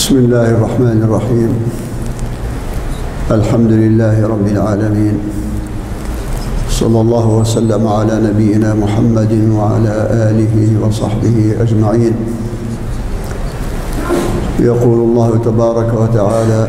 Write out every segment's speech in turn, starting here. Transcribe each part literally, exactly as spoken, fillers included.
بسم الله الرحمن الرحيم. الحمد لله رب العالمين، صلى الله وسلم على نبينا محمد وعلى آله وصحبه أجمعين. يقول الله تبارك وتعالى: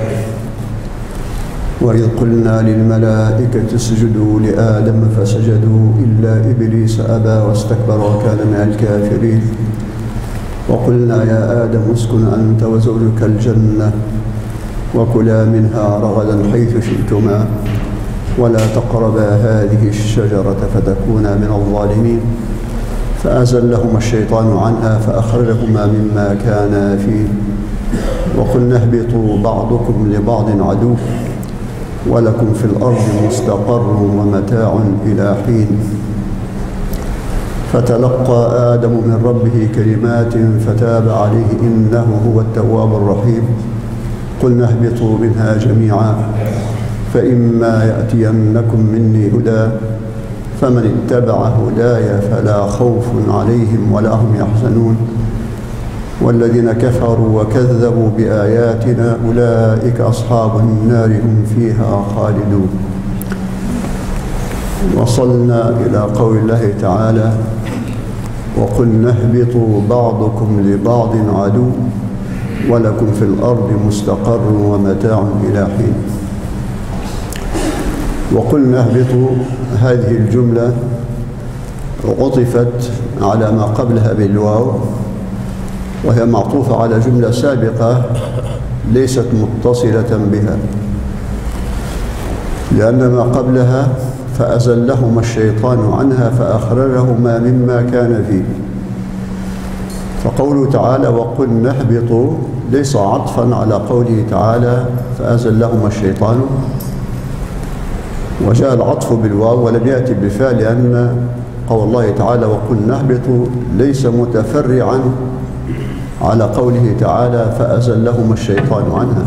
وإذ قلنا للملائكة اسجدوا لآدم فسجدوا إلا إبليس أبى واستكبر وكان من الكافرين. وقلنا يا آدم اسكن أنت وزوجك الجنة وكلا منها رغدا حيث شئتما ولا تقربا هذه الشجرة فتكونا من الظالمين. فأزلهما الشيطان عنها فأخرجهما مما كانا فيه وقلنا اهبطوا بعضكم لبعض عدو ولكم في الأرض مستقر ومتاع إلى حين. فتلقى آدم من ربه كلمات فتاب عليه إنه هو التواب الرحيم. قلنا اهبطوا منها جميعا فإما يأتينكم مني هدى فمن اتبع هداي فلا خوف عليهم ولا هم يحزنون. والذين كفروا وكذبوا بآياتنا أولئك أصحاب النار هم فيها خالدون. وصلنا إلى قول الله تعالى: وقلنا اهبطوا بعضكم لبعض عدو ولكم في الأرض مستقر ومتاع إلى حين. وقلنا اهبطوا هذه الجملة عطفت على ما قبلها بالواو، وهي معطوفة على جملة سابقة ليست متصلة بها، لأن ما قبلها فأزلهما الشيطان عنها فأخرجهما مما كان فيه. فقوله تعالى وقلنا اهبطوا ليس عطفا على قوله تعالى فأزلهما الشيطان، وجاء العطف بالواو ولم يأتي بالفعل، لأن قول الله تعالى وقلنا اهبطوا ليس متفرعا على قوله تعالى فأزلهما الشيطان عنها.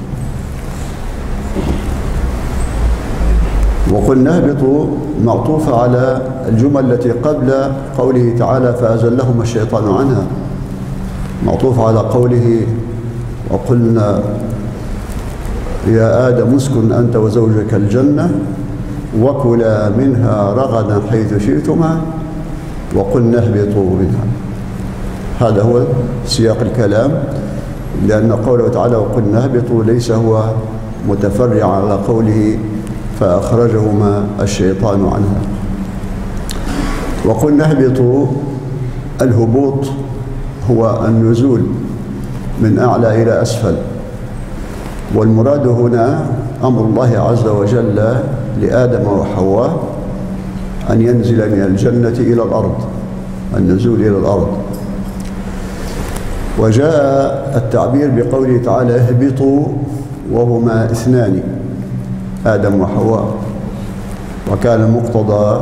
وقلنا اهبطوا معطوفة على الجمل التي قبل قوله تعالى فأزلهما الشيطان عنها، معطوفة على قوله وقلنا يا آدم اسكن أنت وزوجك الجنة وكلا منها رغدا حيث شئتما وقلنا اهبطوا منها. هذا هو سياق الكلام، لأن قوله تعالى وقلنا اهبطوا ليس هو متفرع على قوله فأخرجهما الشيطان عنها. وقلنا اهبطوا، الهبوط هو النزول من أعلى إلى أسفل، والمراد هنا أمر الله عز وجل لآدم وحواء أن ينزل من الجنة إلى الأرض، النزول إلى الأرض. وجاء التعبير بقوله تعالى اهبطوا وهما اثنان آدم وحواء، وكان مقتضى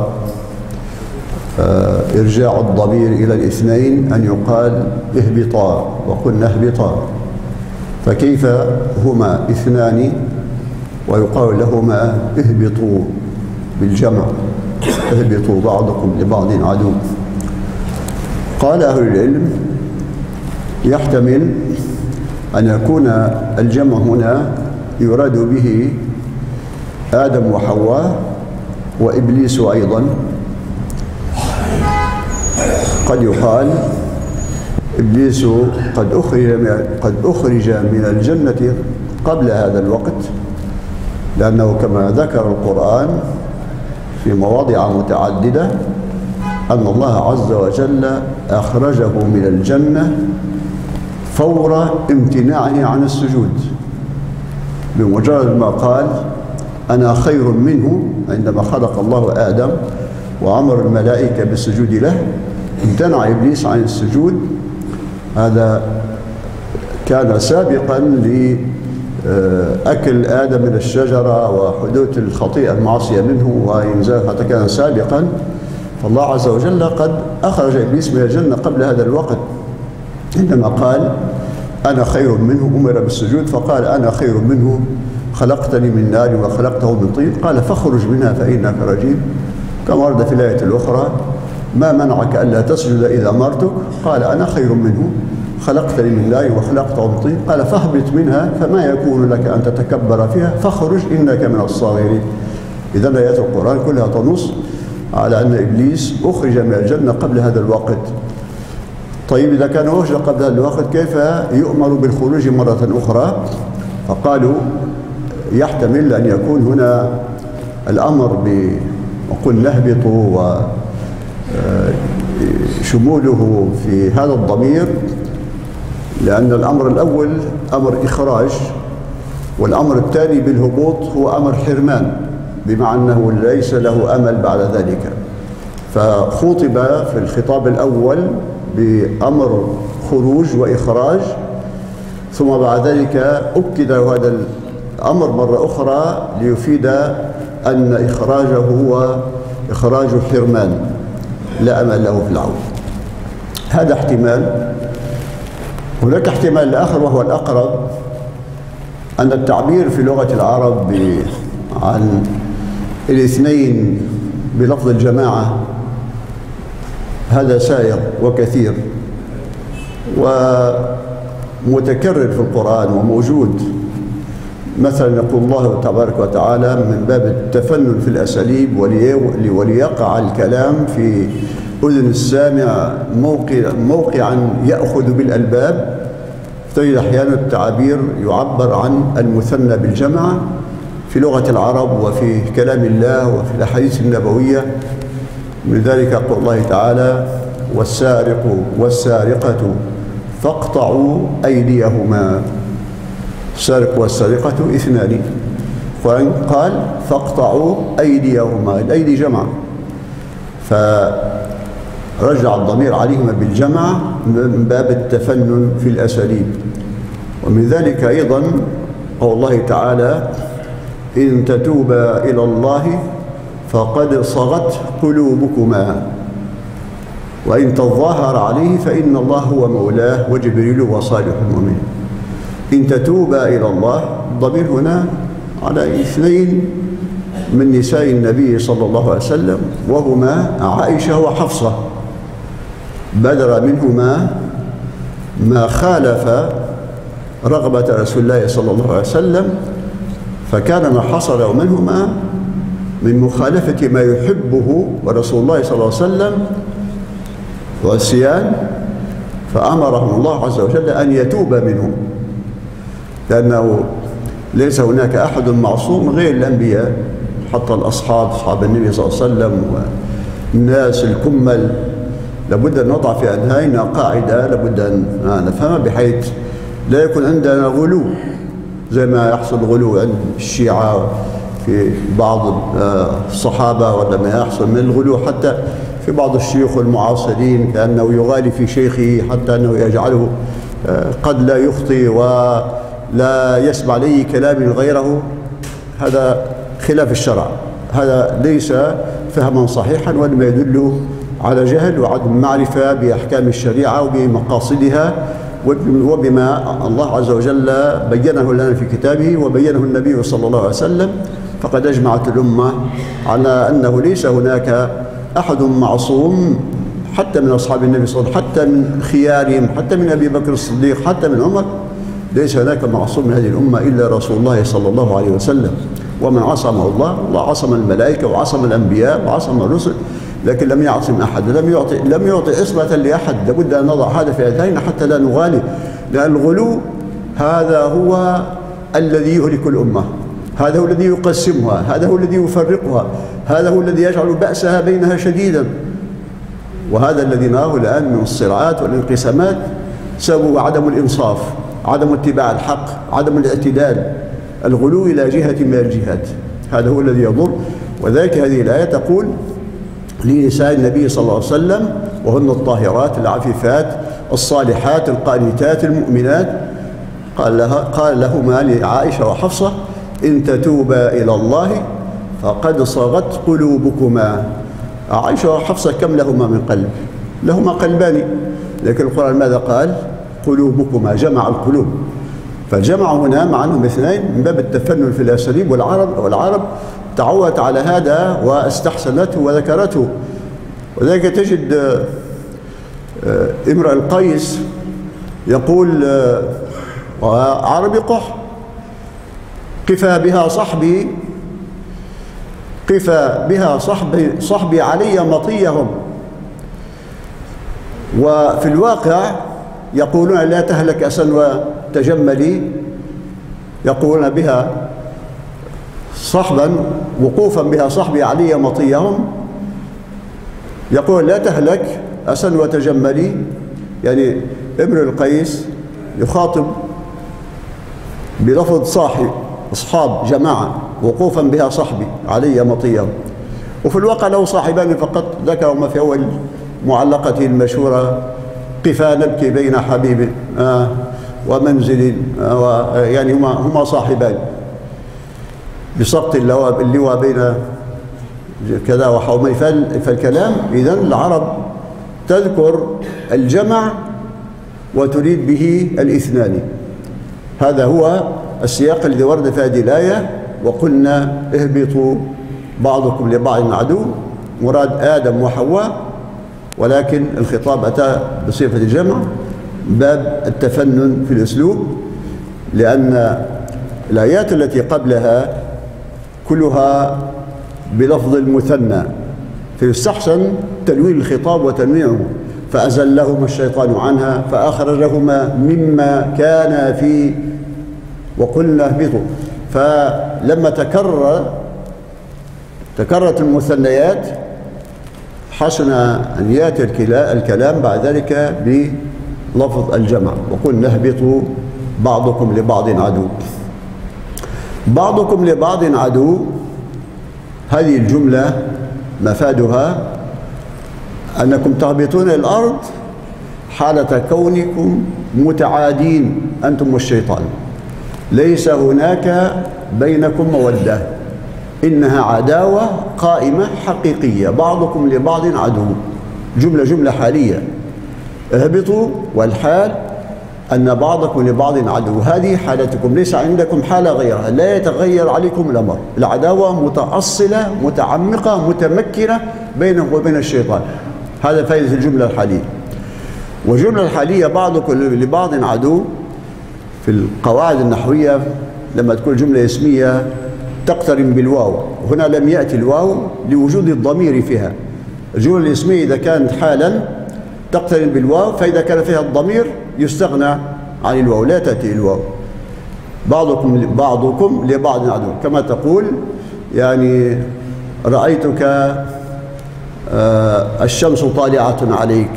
إرجاع الضمير إلى الاثنين أن يقال اهبطا وقلنا اهبطا، فكيف هما اثنان ويقال لهما اهبطوا بالجمع، اهبطوا بعضكم لبعض عدو. قال أهل العلم يحتمل أن يكون الجمع هنا يراد به آدم وحواء وإبليس أيضا. قد يقال إبليس قد أخرج قد أخرج من الجنة قبل هذا الوقت، لأنه كما ذكر القرآن في مواضع متعددة أن الله عز وجل أخرجه من الجنة فور امتناعه عن السجود. بمجرد ما قال أنا خير منه، عندما خلق الله آدم وأمر الملائكة بالسجود له امتنع إبليس عن السجود. هذا كان سابقا لأكل آدم من الشجرة وحدوث الخطيئة المعصية منه وإنزالها، هذا كان سابقا. فالله عز وجل قد أخرج إبليس من الجنة قبل هذا الوقت، عندما قال أنا خير منه أمر بالسجود، فقال أنا خير منه خلقتني من نار وخلقته من طين، قال فاخرج منها فإنك رجيم. كما ورد في الآية الأخرى ما منعك ألا تسجد إذا أمرتك؟ قال أنا خير منه خلقتني من نار وخلقته من طين قال فاهبط منها فما يكون لك أن تتكبر فيها فاخرج إنك من الصاغرين. إذا آيات القرآن كلها تنص على أن إبليس أخرج من الجنة قبل هذا الوقت. طيب إذا كان أخرج قبل هذا الوقت كيف يؤمر بالخروج مرة أخرى؟ فقالوا يحتمل أن يكون هنا الأمر بقل اهبطوا وشموله في هذا الضمير، لأن الأمر الأول أمر إخراج، والأمر الثاني بالهبوط هو أمر حرمان، بمعنى أنه ليس له أمل بعد ذلك. فخوطب في الخطاب الأول بأمر خروج وإخراج، ثم بعد ذلك أكد هذا الأمر مرة أخرى ليفيد أن إخراجه هو إخراج حرمان لا أمل له في العودة. هذا احتمال. هناك احتمال آخر وهو الأقرب، أن التعبير في لغة العرب عن الاثنين بلفظ الجماعة هذا سائر وكثير ومتكرر في القرآن وموجود. مثلا يقول الله تبارك وتعالى من باب التفنن في الأساليب وليقع الكلام في أذن السامع موقع موقعا يأخذ بالألباب، تجد أحيانا التعابير يعبر عن المثنى بالجمع في لغة العرب وفي كلام الله وفي الأحاديث النبوية. من ذلك قول الله تعالى والسارق والسارقة فاقطعوا أيديهما. السارق والسارقة اثنان، قال فاقطعوا أيديهما، الأيدي جمع، فرجع الضمير عليهما بالجمع من باب التفنن في الأساليب. ومن ذلك أيضا قول الله تعالى إن تتوبا إلى الله فقد صغت قلوبكما وإن تظاهر عليه فإن الله هو مولاه وجبريل وصالح المؤمنين. إن تتوبا إلى الله، الضمير هنا على اثنين من نساء النبي صلى الله عليه وسلم وهما عائشة وحفصة، بدر منهما ما خالف رغبة رسول الله صلى الله عليه وسلم، فكان ما حصل منهما من مخالفة ما يحبه ورسول الله صلى الله عليه وسلم والعصيان، فأمرهم الله عز وجل أن يتوب منهم، لأنه ليس هناك أحد معصوم غير الأنبياء، حتى الأصحاب أصحاب النبي صلى الله عليه وسلم والناس الكمل لابد أن نضع في أذهاننا قاعدة لابد أن نفهمها، بحيث لا يكون عندنا غلو زي ما يحصل غلو عند الشيعة في بعض الصحابة، ولا ما يحصل من الغلو حتى في بعض الشيوخ المعاصرين، كأنه يغالي في شيخه حتى أنه يجعله قد لا يخطي ولا يسمع لي كلام غيره. هذا خلاف الشرع، هذا ليس فهما صحيحا، وإنما يدل على جهل وعدم معرفة بأحكام الشريعة وبمقاصدها وبما الله عز وجل بينه لنا في كتابه وبينه النبي صلى الله عليه وسلم. فقد أجمعت الأمة على أنه ليس هناك أحد معصوم، حتى من أصحاب النبي صلى الله عليه وسلم، حتى من خيارهم، حتى من أبي بكر الصديق، حتى من عمر، ليس هناك معصوم من هذه الأمة إلا رسول الله صلى الله عليه وسلم. ومن عصمه الله، الله عصم الملائكة وعصم الأنبياء وعصم الرسل، لكن لم يعصم أحد، لم يعطي لم يعطي عصمة لأحد. لابد أن نضع هذا في أذهاننا حتى لا نغالي، لأن الغلو هذا هو الذي يهلك الأمة، هذا هو الذي يقسمها، هذا هو الذي يفرقها، هذا هو الذي يجعل بأسها بينها شديدا. وهذا الذي نراه الآن من الصراعات والانقسامات سببه عدم الإنصاف، عدم اتباع الحق، عدم الاعتدال، الغلو إلى جهة من الجهات، هذا هو الذي يضر. وذلك هذه الآية تقول لنساء النبي صلى الله عليه وسلم وهن الطاهرات العفيفات الصالحات القانتات المؤمنات، قال لها قال لهما لعائشة وحفصة إن تتوبا إلى الله فقد صغت قلوبكما. عائشة وحفصة كم لهما من قلب؟ لهما قلبان، لكن القرآن ماذا قال؟ قلوبكما، جمع القلوب. فالجمع هنا مع أنهم اثنين من باب التفنن في الأساليب، والعرب والعرب تعودت على هذا واستحسنته وذكرته. وذلك تجد امرأ القيس يقول عربي قح قفا بها صحبي قفا بها صحبي صحبي علي مطيهم. وفي الواقع يقولون لا تهلك أسا وتجملي، يقولون بها صحبا وقوفا بها صحبي علي مطيهم، يقول لا تهلك أسا وتجملي، يعني امرؤ القيس يخاطب بلفظ صاحب أصحاب جماعة وقوفا بها صحبي علي مطيهم. وفي الواقع له صاحبان فقط ذكرهما في أول معلقته المشهورة قفا نبكي بين حبيب آه ومنزل آه يعني هما هما صاحبان بسقط اللواء اللواء بين كذا وحومي. فالكلام إذن العرب تذكر الجمع وتريد به الاثنان. هذا هو السياق الذي ورد في هذه الآية. وقلنا اهبطوا بعضكم لبعض عدو، مراد آدم وحواء، ولكن الخطاب أتى بصفة الجمع باب التفنن في الأسلوب، لأن الآيات التي قبلها كلها بلفظ المثنى، فيستحسن تلوين الخطاب وتنويعه. فأزلهما الشيطان عنها فأخرجهما مما كان فيه وقلنا اهبطوا. فلما تكرر تكررت المثنيات حسن أن يأتي الكلام بعد ذلك بلفظ الجمع. وقلنا اهبطوا بعضكم لبعض عدو. بعضكم لبعض عدو، هذه الجملة مفادها أنكم تهبطون الأرض حالة كونكم متعادين أنتم والشيطان، ليس هناك بينكم مودة، إنها عداوة قائمة حقيقية، بعضكم لبعض عدو. جملة جملة حالية، اهبطوا والحال أن بعضكم لبعض عدو، هذه حالتكم، ليس عندكم حالة غيرها، لا يتغير عليكم الأمر. العداوة متأصلة متعمقة متمكنة بينكم وبين الشيطان. هذا فائدة الجملة الحالية. والجملة الحالية بعضكم لبعض عدو في القواعد النحوية لما تكون جملة اسمية تقترن بالواو، هنا لم يأتي الواو لوجود الضمير فيها. الجملة الاسمية إذا كانت حالا تقترن بالواو، فإذا كان فيها الضمير يستغنى عن الواو، لا تأتي الواو. بعضكم بعضكم لبعض عدو، كما تقول يعني رأيتك آه الشمس طالعة عليك،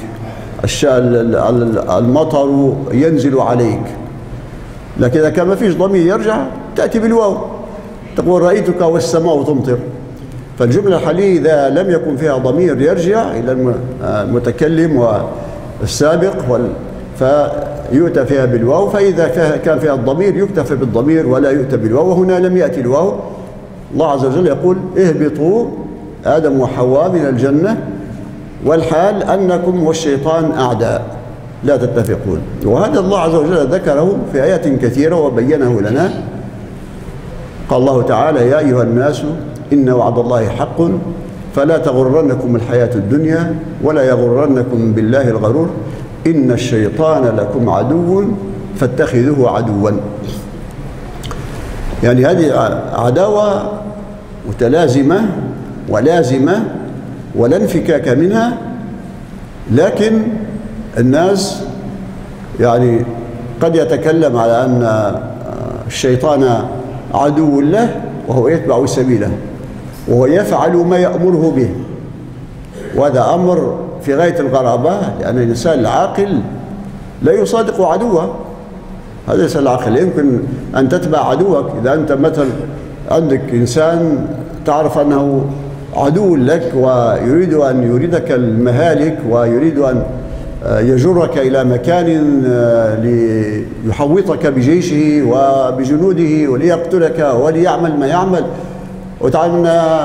المطر ينزل عليك. لكن إذا كان ما فيش ضمير يرجع تأتي بالواو، تقول رأيتك والسماء تمطر. فالجملة الحالية إذا لم يكن فيها ضمير يرجع إلى المتكلم والسابق فيؤتى فيها بالواو، فإذا كان فيها الضمير يكتفى بالضمير ولا يؤتى بالواو. وهنا لم يأتي الواو. الله عز وجل يقول اهبطوا آدم وحواء من الجنة والحال أنكم والشيطان أعداء لا تتفقون. وهذا الله عز وجل ذكره في آيات كثيرة وبينه لنا. قال الله تعالى يا أيها الناس إن وعد الله حق فلا تغرنكم الحياة الدنيا ولا يغرنكم بالله الغرور إن الشيطان لكم عدو فاتخذوه عدوا. يعني هذه عداوة متلازمة ولازمة ولا انفكاك منها، لكن الناس يعني قد يتكلم على أن الشيطان عدو له وهو يتبع سبيله وهو يفعل ما يأمره به، وهذا أمر في غاية الغرابة، لأن الإنسان العاقل لا يصادق عدوه. هذا الإنسان العاقل يمكن أن تتبع عدوك. إذا أنت مثلا عندك إنسان تعرف أنه عدو لك ويريد أن يريدك المهالك ويريد أن يجرك إلى مكان ليحوطك بجيشه وبجنوده وليقتلك وليعمل ما يعمل، وتعلم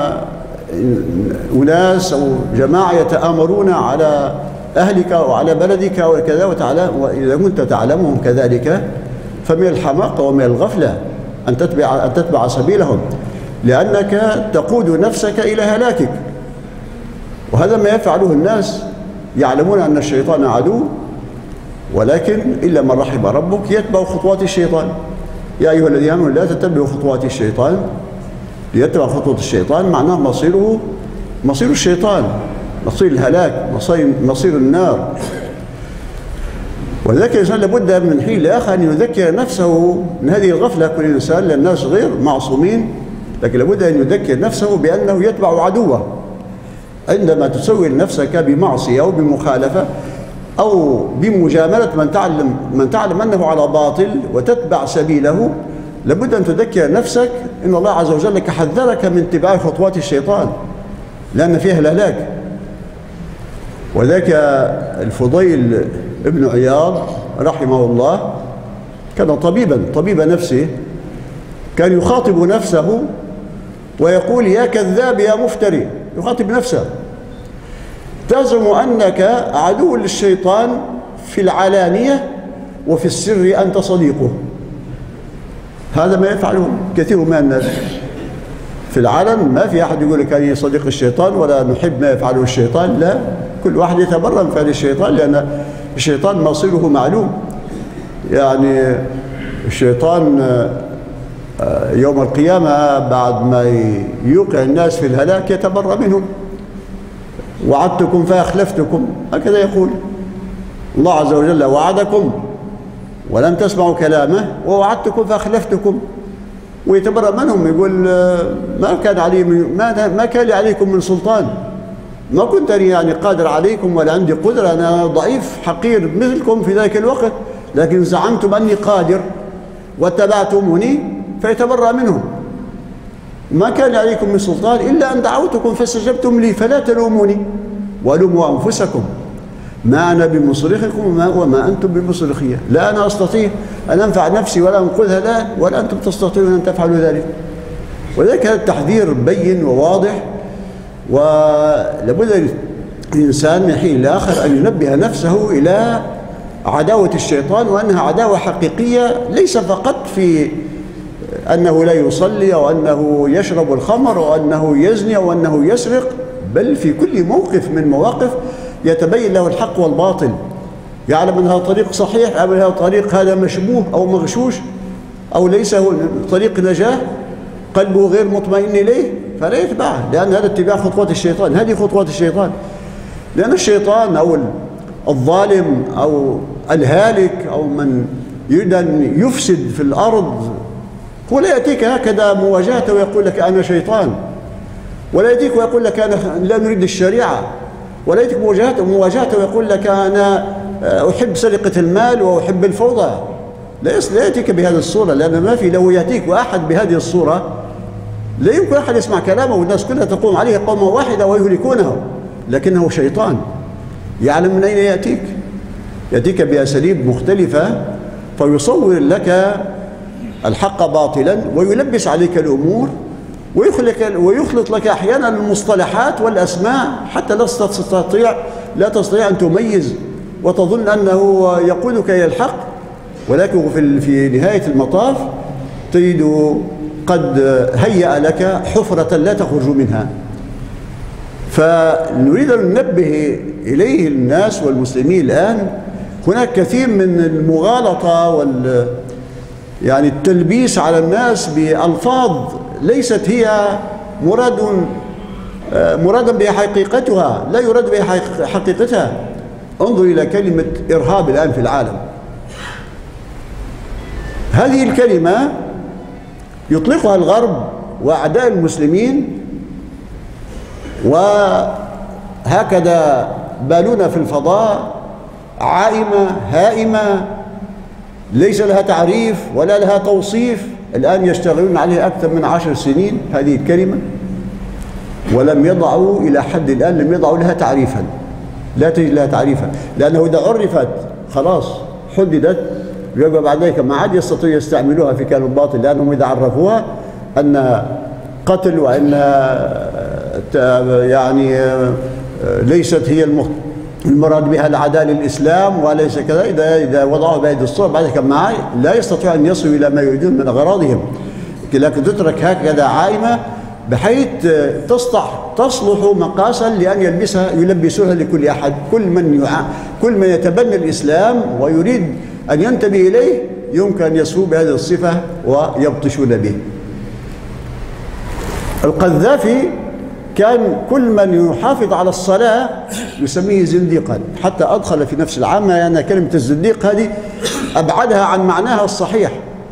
أناس أو جماعة يتآمرون على أهلك وعلى بلدك وكذا، وإذا كنت تعلمهم كذلك فمن الحماقة ومن الغفلة أن تتبع, أن تتبع سبيلهم، لأنك تقود نفسك إلى هلاكك. وهذا ما يفعله الناس، يعلمون أن الشيطان عدو ولكن إلا من رحم ربك يتبع خطوات الشيطان. يا أيها الذين آمنوا لا تتبعوا خطوات الشيطان، ليتبع خطوات الشيطان معناه مصيره مصير الشيطان، مصير الهلاك، مصير, مصير النار. ولذلك الإنسان لابد من حين لآخر أن يذكر نفسه من هذه الغفلة. كل إنسان، لأن الناس غير معصومين، لكن لابد أن يذكر نفسه بأنه يتبع عدوه. عندما تسول نفسك بمعصية أو بمخالفة أو بمجاملة من تعلم من تعلم أنه على باطل وتتبع سبيله، لابد أن تذكر نفسك إن الله عز وجل حذرك من اتباع خطوات الشيطان، لأن فيها الهلاك. وذاك الفضيل ابن عياض رحمه الله كان طبيبا طبيب نفسه، كان يخاطب نفسه ويقول: يا كذاب يا مفتري، يخاطب نفسه، تزعم أنك عدو للشيطان في العلانية وفي السر أنت صديقه. هذا ما يفعله كثير من الناس. في العلن ما في أحد يقول لك أنا صديق الشيطان ولا نحب ما يفعله الشيطان، لا، كل واحد يتبرأ من فعل الشيطان، لأن الشيطان مصيره معلوم. يعني الشيطان يوم القيامة بعد ما يوقع الناس في الهلاك يتبرأ منهم. وعدتكم فأخلفتكم، هكذا يقول الله عز وجل: وعدكم ولم تسمعوا كلامه ووعدتكم فأخلفتكم. ويتبرأ منهم، يقول: ما كان علي ما ما كان لي عليكم من سلطان، ما كنت يعني قادر عليكم ولا عندي قدرة، أنا ضعيف حقير مثلكم في ذلك الوقت، لكن زعمتم أني قادر واتبعتموني، فيتبرأ منهم. ما كان عليكم من سلطان إلا أن دعوتكم فاستجبتم لي، فلا تلوموني ولوموا أنفسكم، ما أنا بمصرخكم وما, وما أنتم بمصرخية. لا أنا أستطيع أن أنفع نفسي ولا أنقذها، لا، ولا أنتم تستطيعون أن تفعلوا ذلك. وذلك هذا التحذير بين وواضح، ولابد الإنسان من حين لآخر أن ينبه نفسه إلى عداوة الشيطان، وأنها عداوة حقيقية، ليس فقط في أنه لا يصلي أو أنه يشرب الخمر أو أنه يزني أو أنه يسرق، بل في كل موقف من مواقف يتبين له الحق والباطل، يعلم أن هذا طريق صحيح أو هذا طريق هذا مشبوه أو مغشوش أو ليس هو طريق نجاة، قلبه غير مطمئن إليه فلا يتبعه، لأن هذا اتباع خطوات الشيطان. هذه خطوات الشيطان، لأن الشيطان أو الظالم أو الهالك أو من يريد أن يفسد في الأرض هو لا يأتيك هكذا مواجهته ويقول لك أنا شيطان، ولا يأتيك ويقول لك أنا لا نريد الشريعة، ولا يأتيك مواجهته مواجهته ويقول لك أنا أحب سرقة المال وأحب الفوضى. لا يأتيك بهذه الصورة، لأن ما في، لو يأتيك أحد بهذه الصورة لا يمكن أحد يسمع كلامه والناس كلها تقوم عليه قومة واحدة ويهلكونه، لكنه شيطان يعلم من أين يأتيك. يأتيك بأساليب مختلفة فيصور لك الحق باطلا ويلبس عليك الأمور ويخلط, ويخلط لك أحيانا المصطلحات والأسماء حتى لا تستطيع لا تستطيع أن تميز، وتظن أنه يقودك إلى الحق، ولكن في في نهاية المطاف تجد قد هيأ لك حفرة لا تخرج منها. فنريد أن ننبه إليه الناس والمسلمين الآن. هناك كثير من المغالطة وال يعني التلبيس على الناس بألفاظ ليست هي مراد مرادا بها حقيقتها، لا يراد بها حقيقتها. انظر إلى كلمة إرهاب الآن في العالم. هذه الكلمة يطلقها الغرب وأعداء المسلمين، وهكذا بالون في الفضاء عائمة هائمة ليس لها تعريف ولا لها توصيف. الآن يشتغلون عليها أكثر من عشر سنين هذه الكلمة، ولم يضعوا إلى حد الآن لم يضعوا لها تعريفا، لا تجد لها تعريفا، لأنه إذا عرفت خلاص حددت، يبقى بعد ذلك ما عاد يستطيعوا يستعملوها في كلام باطل، لأنهم إذا عرفوها أن قتل وأن يعني ليست هي المراد بها العداء للإسلام وليس كذا، إذا إذا وضعوها بهذه الصورة بعد ذلك معي لا يستطيعوا أن يصلوا إلى ما يريدون من أغراضهم. لكن تترك هكذا عائمة بحيث تصلح تصلح مقاسا لأن يلبسها يلبسوها لكل أحد. كل من يع... كل من يتبنى الإسلام ويريد أن ينتمي إليه يمكن أن يسوء بهذه الصفة ويبطشون به. القذافي كان كل من يحافظ على الصلاة يسميه زنديقا، حتى أدخل في نفس العامة أن كلمة الزنديق هذه أبعدها عن معناها الصحيح.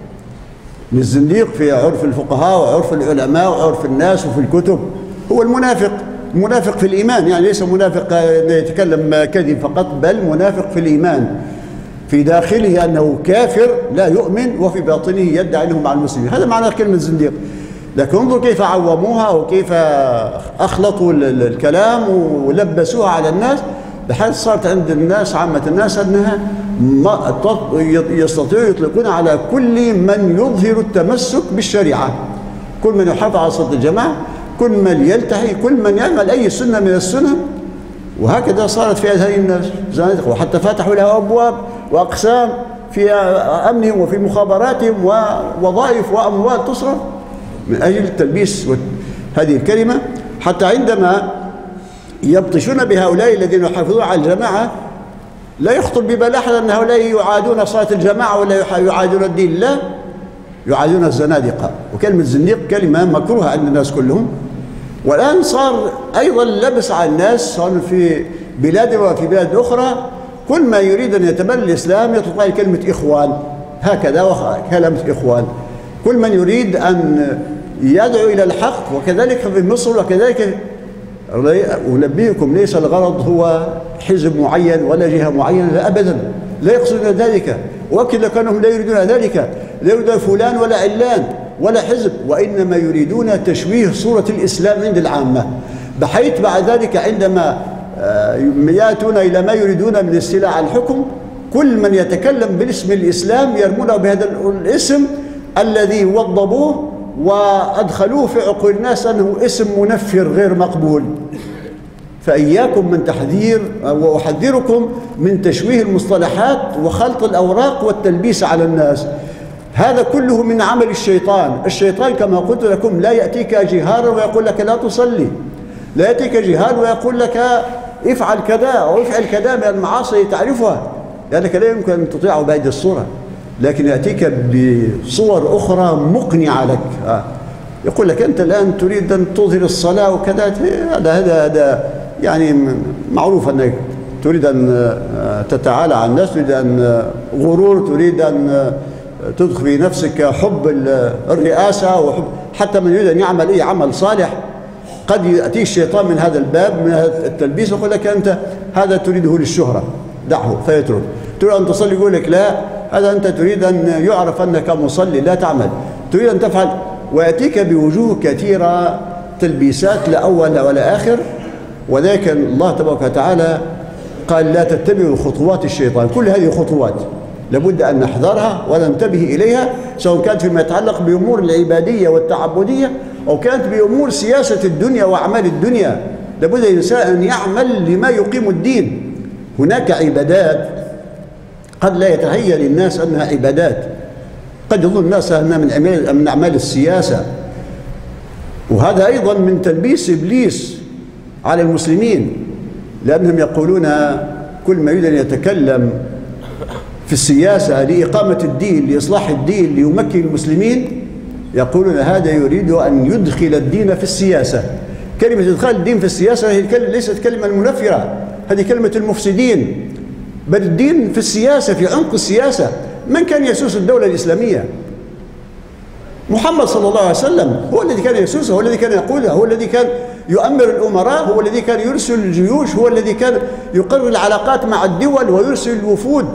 الزنديق في عرف الفقهاء وعرف العلماء وعرف الناس وفي الكتب هو المنافق، منافق في الإيمان، يعني ليس منافق يتكلم كذب فقط، بل منافق في الإيمان، في داخله أنه كافر لا يؤمن وفي باطنه يدعي أنه مع المسلمين. هذا معنى كلمة زنديق. لكن انظر كيف عوموها وكيف أخلطوا الكلام ولبسوها على الناس بحيث صارت عند الناس عامة الناس أنها ما يستطيعوا يطلقون على كل من يظهر التمسك بالشريعة، كل من يحافظ على صلاة الجماعة، كل من يلتحي، كل من يعمل أي سنة من السنن. وهكذا صارت في أذهان الناس زنادقة، وحتى فتحوا لها أبواب وأقسام في أمنهم وفي مخابراتهم ووظائف وأموال تصرف من أجل تلبيس هذه الكلمة، حتى عندما يبطشون بهؤلاء الذين يحافظون على الجماعة لا يخطر ببال أحد أن هؤلاء يعادون صلاة الجماعة ولا يعادون الدين، لا، يعادون الزنادقة. وكلمة زنديق كلمة مكروهة عند الناس كلهم. والآن صار أيضا لبس على الناس سواء في بلاد وفي بلاد أخرى، كل ما يريد أن يتبنى الإسلام يطلق عليه كلمة إخوان، هكذا كلمة إخوان، كل من يريد أن يدعو إلى الحق. وكذلك في مصر وكذلك أنبئكم ليس الغرض هو حزب معين ولا جهة معينة، لا أبدا، لا يقصدون ذلك، وأكد لك أنهم لا يريدون ذلك، لا يريدون فلان ولا علان ولا حزب، وإنما يريدون تشويه صورة الإسلام عند العامة، بحيث بعد ذلك عندما يأتون إلى ما يريدون من استيلاء على الحكم كل من يتكلم باسم الإسلام يرمونه بهذا الاسم الذي وضبوه وأدخلوه في عقول الناس أنه اسم منفر غير مقبول. فإياكم من تحذير، وأحذركم من تشويه المصطلحات وخلط الأوراق والتلبيس على الناس. هذا كله من عمل الشيطان. الشيطان كما قلت لكم لا يأتيك جهارا ويقول لك لا تصلي، لا يأتيك جهارا ويقول لك افعل كذا أو افعل كذا من المعاصي تعرفها، لأنك لا يمكن أن تطيعه بهذه الصورة، لكن يأتيك بصور أخرى مقنعة لك. آه. يقول لك أنت الآن تريد أن تظهر الصلاة وكذا، هذا هذا هذا يعني معروف أنك تريد أن تتعالى على الناس، تريد أن غرور، تريد أن تدخل في نفسك حب الرئاسة وحب، حتى من يريد أن يعمل أي عمل صالح قد يأتيه الشيطان من هذا الباب من هذا التلبيس ويقول لك أنت هذا تريده للشهرة دعه فيترك، تريد أن تصلي يقول لك لا، هذا أنت تريد أن يعرف أنك مصلي لا تعمل، تريد أن تفعل، ويأتيك بوجوه كثيرة تلبيسات لا أول ولا آخر. وذلك الله تبارك وتعالى قال لا تتبعوا خطوات الشيطان. كل هذه خطوات لابد أن نحذرها وننتبه إليها، سواء كانت فيما يتعلق بأمور العبادية والتعبدية أو كانت بأمور سياسة الدنيا وأعمال الدنيا. لابد الإنسان أن يعمل لما يقيم الدين. هناك عبادات قد لا يتهيأ للناس أنها عبادات، قد يظن الناس أنها من أعمال من أعمال السياسة، وهذا أيضا من تلبيس إبليس على المسلمين، لأنهم يقولون كل ما يريد أن يتكلم في السياسة لإقامة الدين لإصلاح الدين ليمكن المسلمين يقولون هذا يريد أن يدخل الدين في السياسة. كلمة إدخال الدين في السياسة هي ليست كلمة منفرة، هذه كلمة المفسدين، بل الدين في السياسة، في عمق السياسة. من كان يسوس الدولة الإسلامية؟ محمد صلى الله عليه وسلم هو الذي كان يسوسها، هو الذي كان يقولها، هو الذي كان يؤمر الأمراء، هو الذي كان يرسل الجيوش، هو الذي كان يقرر العلاقات مع الدول ويرسل الوفود.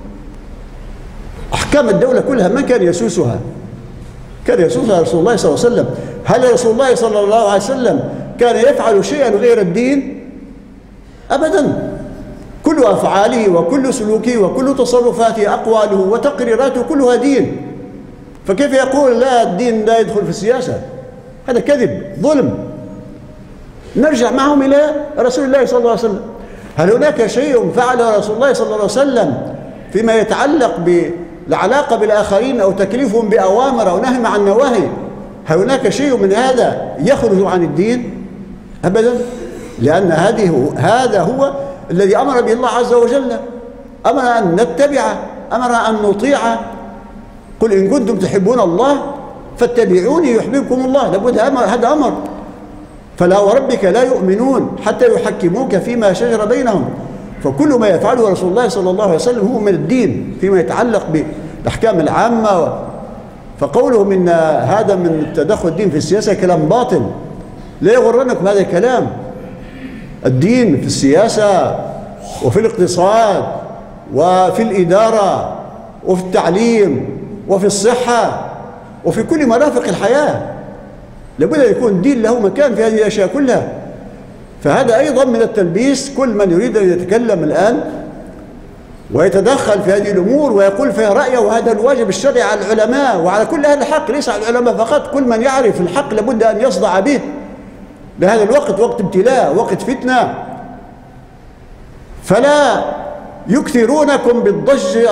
أحكام الدولة كلها من كان يسوسها؟ كان يسوسها رسول الله صلى الله عليه وسلم. هل رسول الله صلى الله عليه وسلم كان يفعل شيئا غير الدين؟ أبدا. كل أفعاله وكل سلوكه وكل تصرفاته أقواله وتقريراته كلها دين. فكيف يقول لا الدين لا يدخل في السياسة؟ هذا كذب، ظلم. نرجع معهم إلى رسول الله صلى الله عليه وسلم. هل هناك شيء فعله رسول الله صلى الله عليه وسلم فيما يتعلق بالعلاقة بالآخرين أو تكليفهم بأوامر أو نهي عن نواهي هل هناك شيء من هذا يخرج عن الدين؟ أبدا، لأن هذه هذا هو الذي أمر به الله عز وجل، أمر أن نتبعه، أمر أن نطيعه. قل إن كنتم تحبون الله فاتبعوني يحببكم الله، لابد هذا أمر. فلا وربك لا يؤمنون حتى يحكموك فيما شجر بينهم. فكل ما يفعله رسول الله صلى الله عليه وسلم هو من الدين فيما يتعلق بالأحكام العامة. فقوله من هذا من تدخل الدين في السياسة كلام باطل، لا يغرنكم هذا الكلام. الدين في السياسة وفي الاقتصاد وفي الإدارة وفي التعليم وفي الصحة وفي كل مرافق الحياة لابد أن يكون الدين له مكان في هذه الأشياء كلها. فهذا أيضا من التلبيس. كل من يريد أن يتكلم الآن ويتدخل في هذه الأمور ويقول فيها رأيه، وهذا الواجب الشرعي على العلماء وعلى كل أهل الحق، ليس على العلماء فقط. كل من يعرف الحق لابد أن يصدع به. لهذا الوقت وقت ابتلاء، وقت فتنة، فلا يكثرونكم بالضجة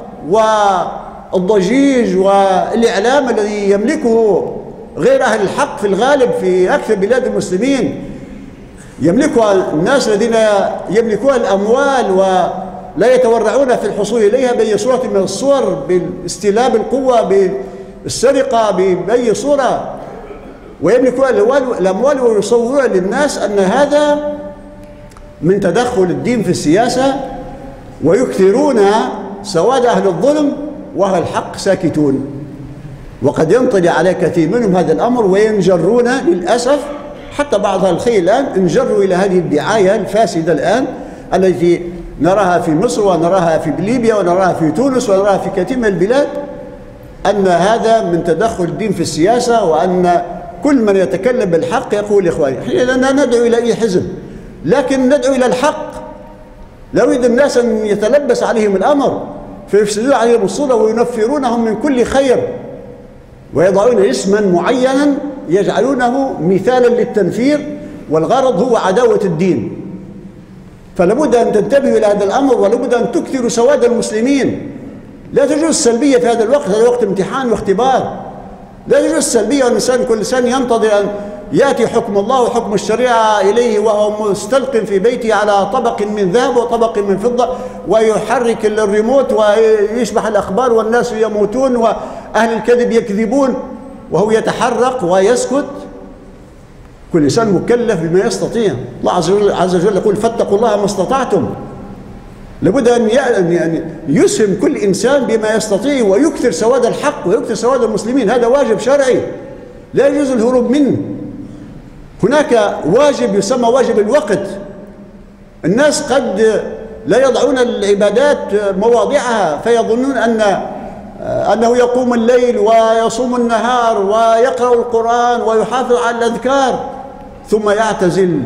والضجيج والإعلام الذي يملكه غير أهل الحق في الغالب في أكثر بلاد المسلمين. يملكها الناس الذين يملكون الأموال ولا يتورعون في الحصول إليها بأي صورة من الصور، باستلاب القوة، بالسرقة، بأي صورة، ويملكون الأموال ويصورون للناس أن هذا من تدخل الدين في السياسة، ويكثرون سواد أهل الظلم وأهل الحق ساكتون. وقد ينطلي على كثير منهم هذا الأمر وينجرون للأسف، حتى بعض الخير الآن انجروا إلى هذه الدعاية الفاسدة الآن التي نراها في مصر ونراها في ليبيا ونراها في تونس ونراها في كثير من البلاد، أن هذا من تدخل الدين في السياسة، وأن كل من يتكلم بالحق يقول إخواني. إحنا لا ندعو إلى أي حزب، لكن ندعو إلى الحق. لا يريد الناس أن يتلبس عليهم الأمر فيفسدون عليهم الصورة وينفرونهم من كل خير، ويضعون اسما معينا يجعلونه مثالا للتنفير، والغرض هو عداوة الدين. فلابد أن تنتبهوا إلى هذا الأمر، ولابد أن تكثروا سواد المسلمين. لا تجوز السلبية في هذا الوقت، هذا وقت امتحان واختبار. لا تجوز السلبية، والإنسان كل إنسان ينتظر أن يأتي حكم الله وحكم الشريعة إليه وهو مستلق في بيته على طبق من ذهب وطبق من فضة، ويحرك الريموت ويشبح الأخبار والناس يموتون وأهل الكذب يكذبون وهو يتحرك ويسكت. كل إنسان مكلف بما يستطيع. الله عز وجل يقول فاتقوا الله ما استطعتم. لابد أن يسهم كل إنسان بما يستطيع ويكثر سواد الحق ويكثر سواد المسلمين. هذا واجب شرعي لا يجوز الهروب منه. هناك واجب يسمى واجب الوقت. الناس قد لا يضعون العبادات مواضعها فيظنون أن أنه يقوم الليل ويصوم النهار ويقرأ القرآن ويحافظ على الأذكار، ثم يعتزل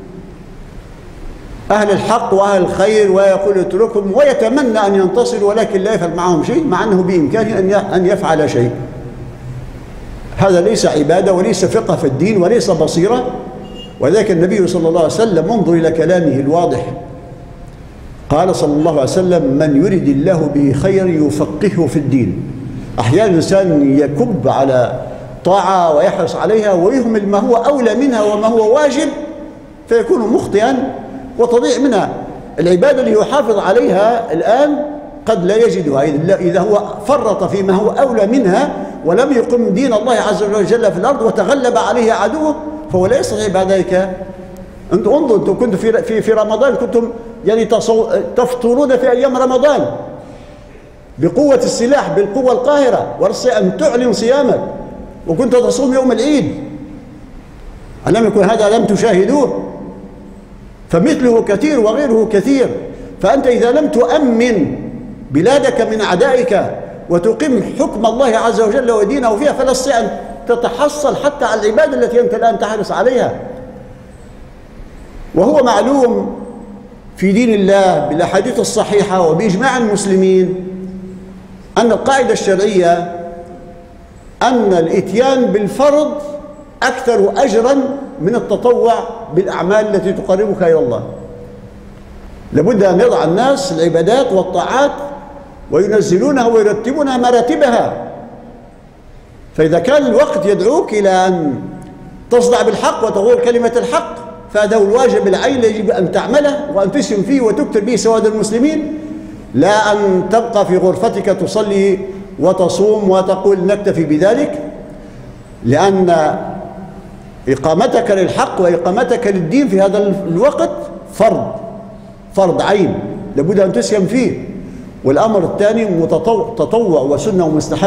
أهل الحق وأهل الخير ويقول اتركهم، ويتمنى أن ينتصر ولكن لا يفعل معهم شيء، مع أنه بإمكانه أن يفعل شيء. هذا ليس عبادة وليس فقه في الدين وليس بصيرة. وذلك النبي صلى الله عليه وسلم انظر إلى كلامه الواضح، قال صلى الله عليه وسلم من يرد الله به خيرا يفقهه في الدين. أحيانا الإنسان يكب على طاعة ويحرص عليها ويهمل ما هو أولى منها وما هو واجب، فيكون مخطئا وتضيع منها العبادة اللي يحافظ عليها. الآن قد لا يجدها إذا هو فرط فيما هو أولى منها ولم يقم دين الله عز وجل في الأرض وتغلب عليه عدوه، فهو لا يستطيع بعد ذلك. أنتم انظروا، أنتم كنتم في في في رمضان كنتم يعني تفطرون في أيام رمضان بقوة السلاح بالقوة القاهرة، ورصي أن تعلن صيامك، وكنت تصوم يوم العيد. ألم يكن هذا لم تشاهدوه؟ فمثله كثير وغيره كثير. فأنت إذا لم تؤمن بلادك من أعدائك وتقيم حكم الله عز وجل ودينه فيها، فلا تستطيع أن تتحصل حتى على العبادة التي أنت الآن تحرص عليها. وهو معلوم في دين الله بالأحاديث الصحيحة وبإجماع المسلمين أن القاعدة الشرعية أن الإتيان بالفرض أكثر أجرا من التطوع بالأعمال التي تقربك إلى الله. لابد أن يضع الناس العبادات والطاعات وينزلونها ويرتبونها مراتبها. فإذا كان الوقت يدعوك إلى أن تصدع بالحق وتغور كلمة الحق، فهذا هو الواجب العين يجب أن تعمله وأن تسهم فيه وتكتب به سواد المسلمين، لا أن تبقى في غرفتك تصلي وتصوم وتقول نكتفي بذلك، لأن إقامتك للحق وإقامتك للدين في هذا الوقت فرض فرض عين لابد أن تسهم فيه. والأمر الثاني متطوع وسنة ومستحب.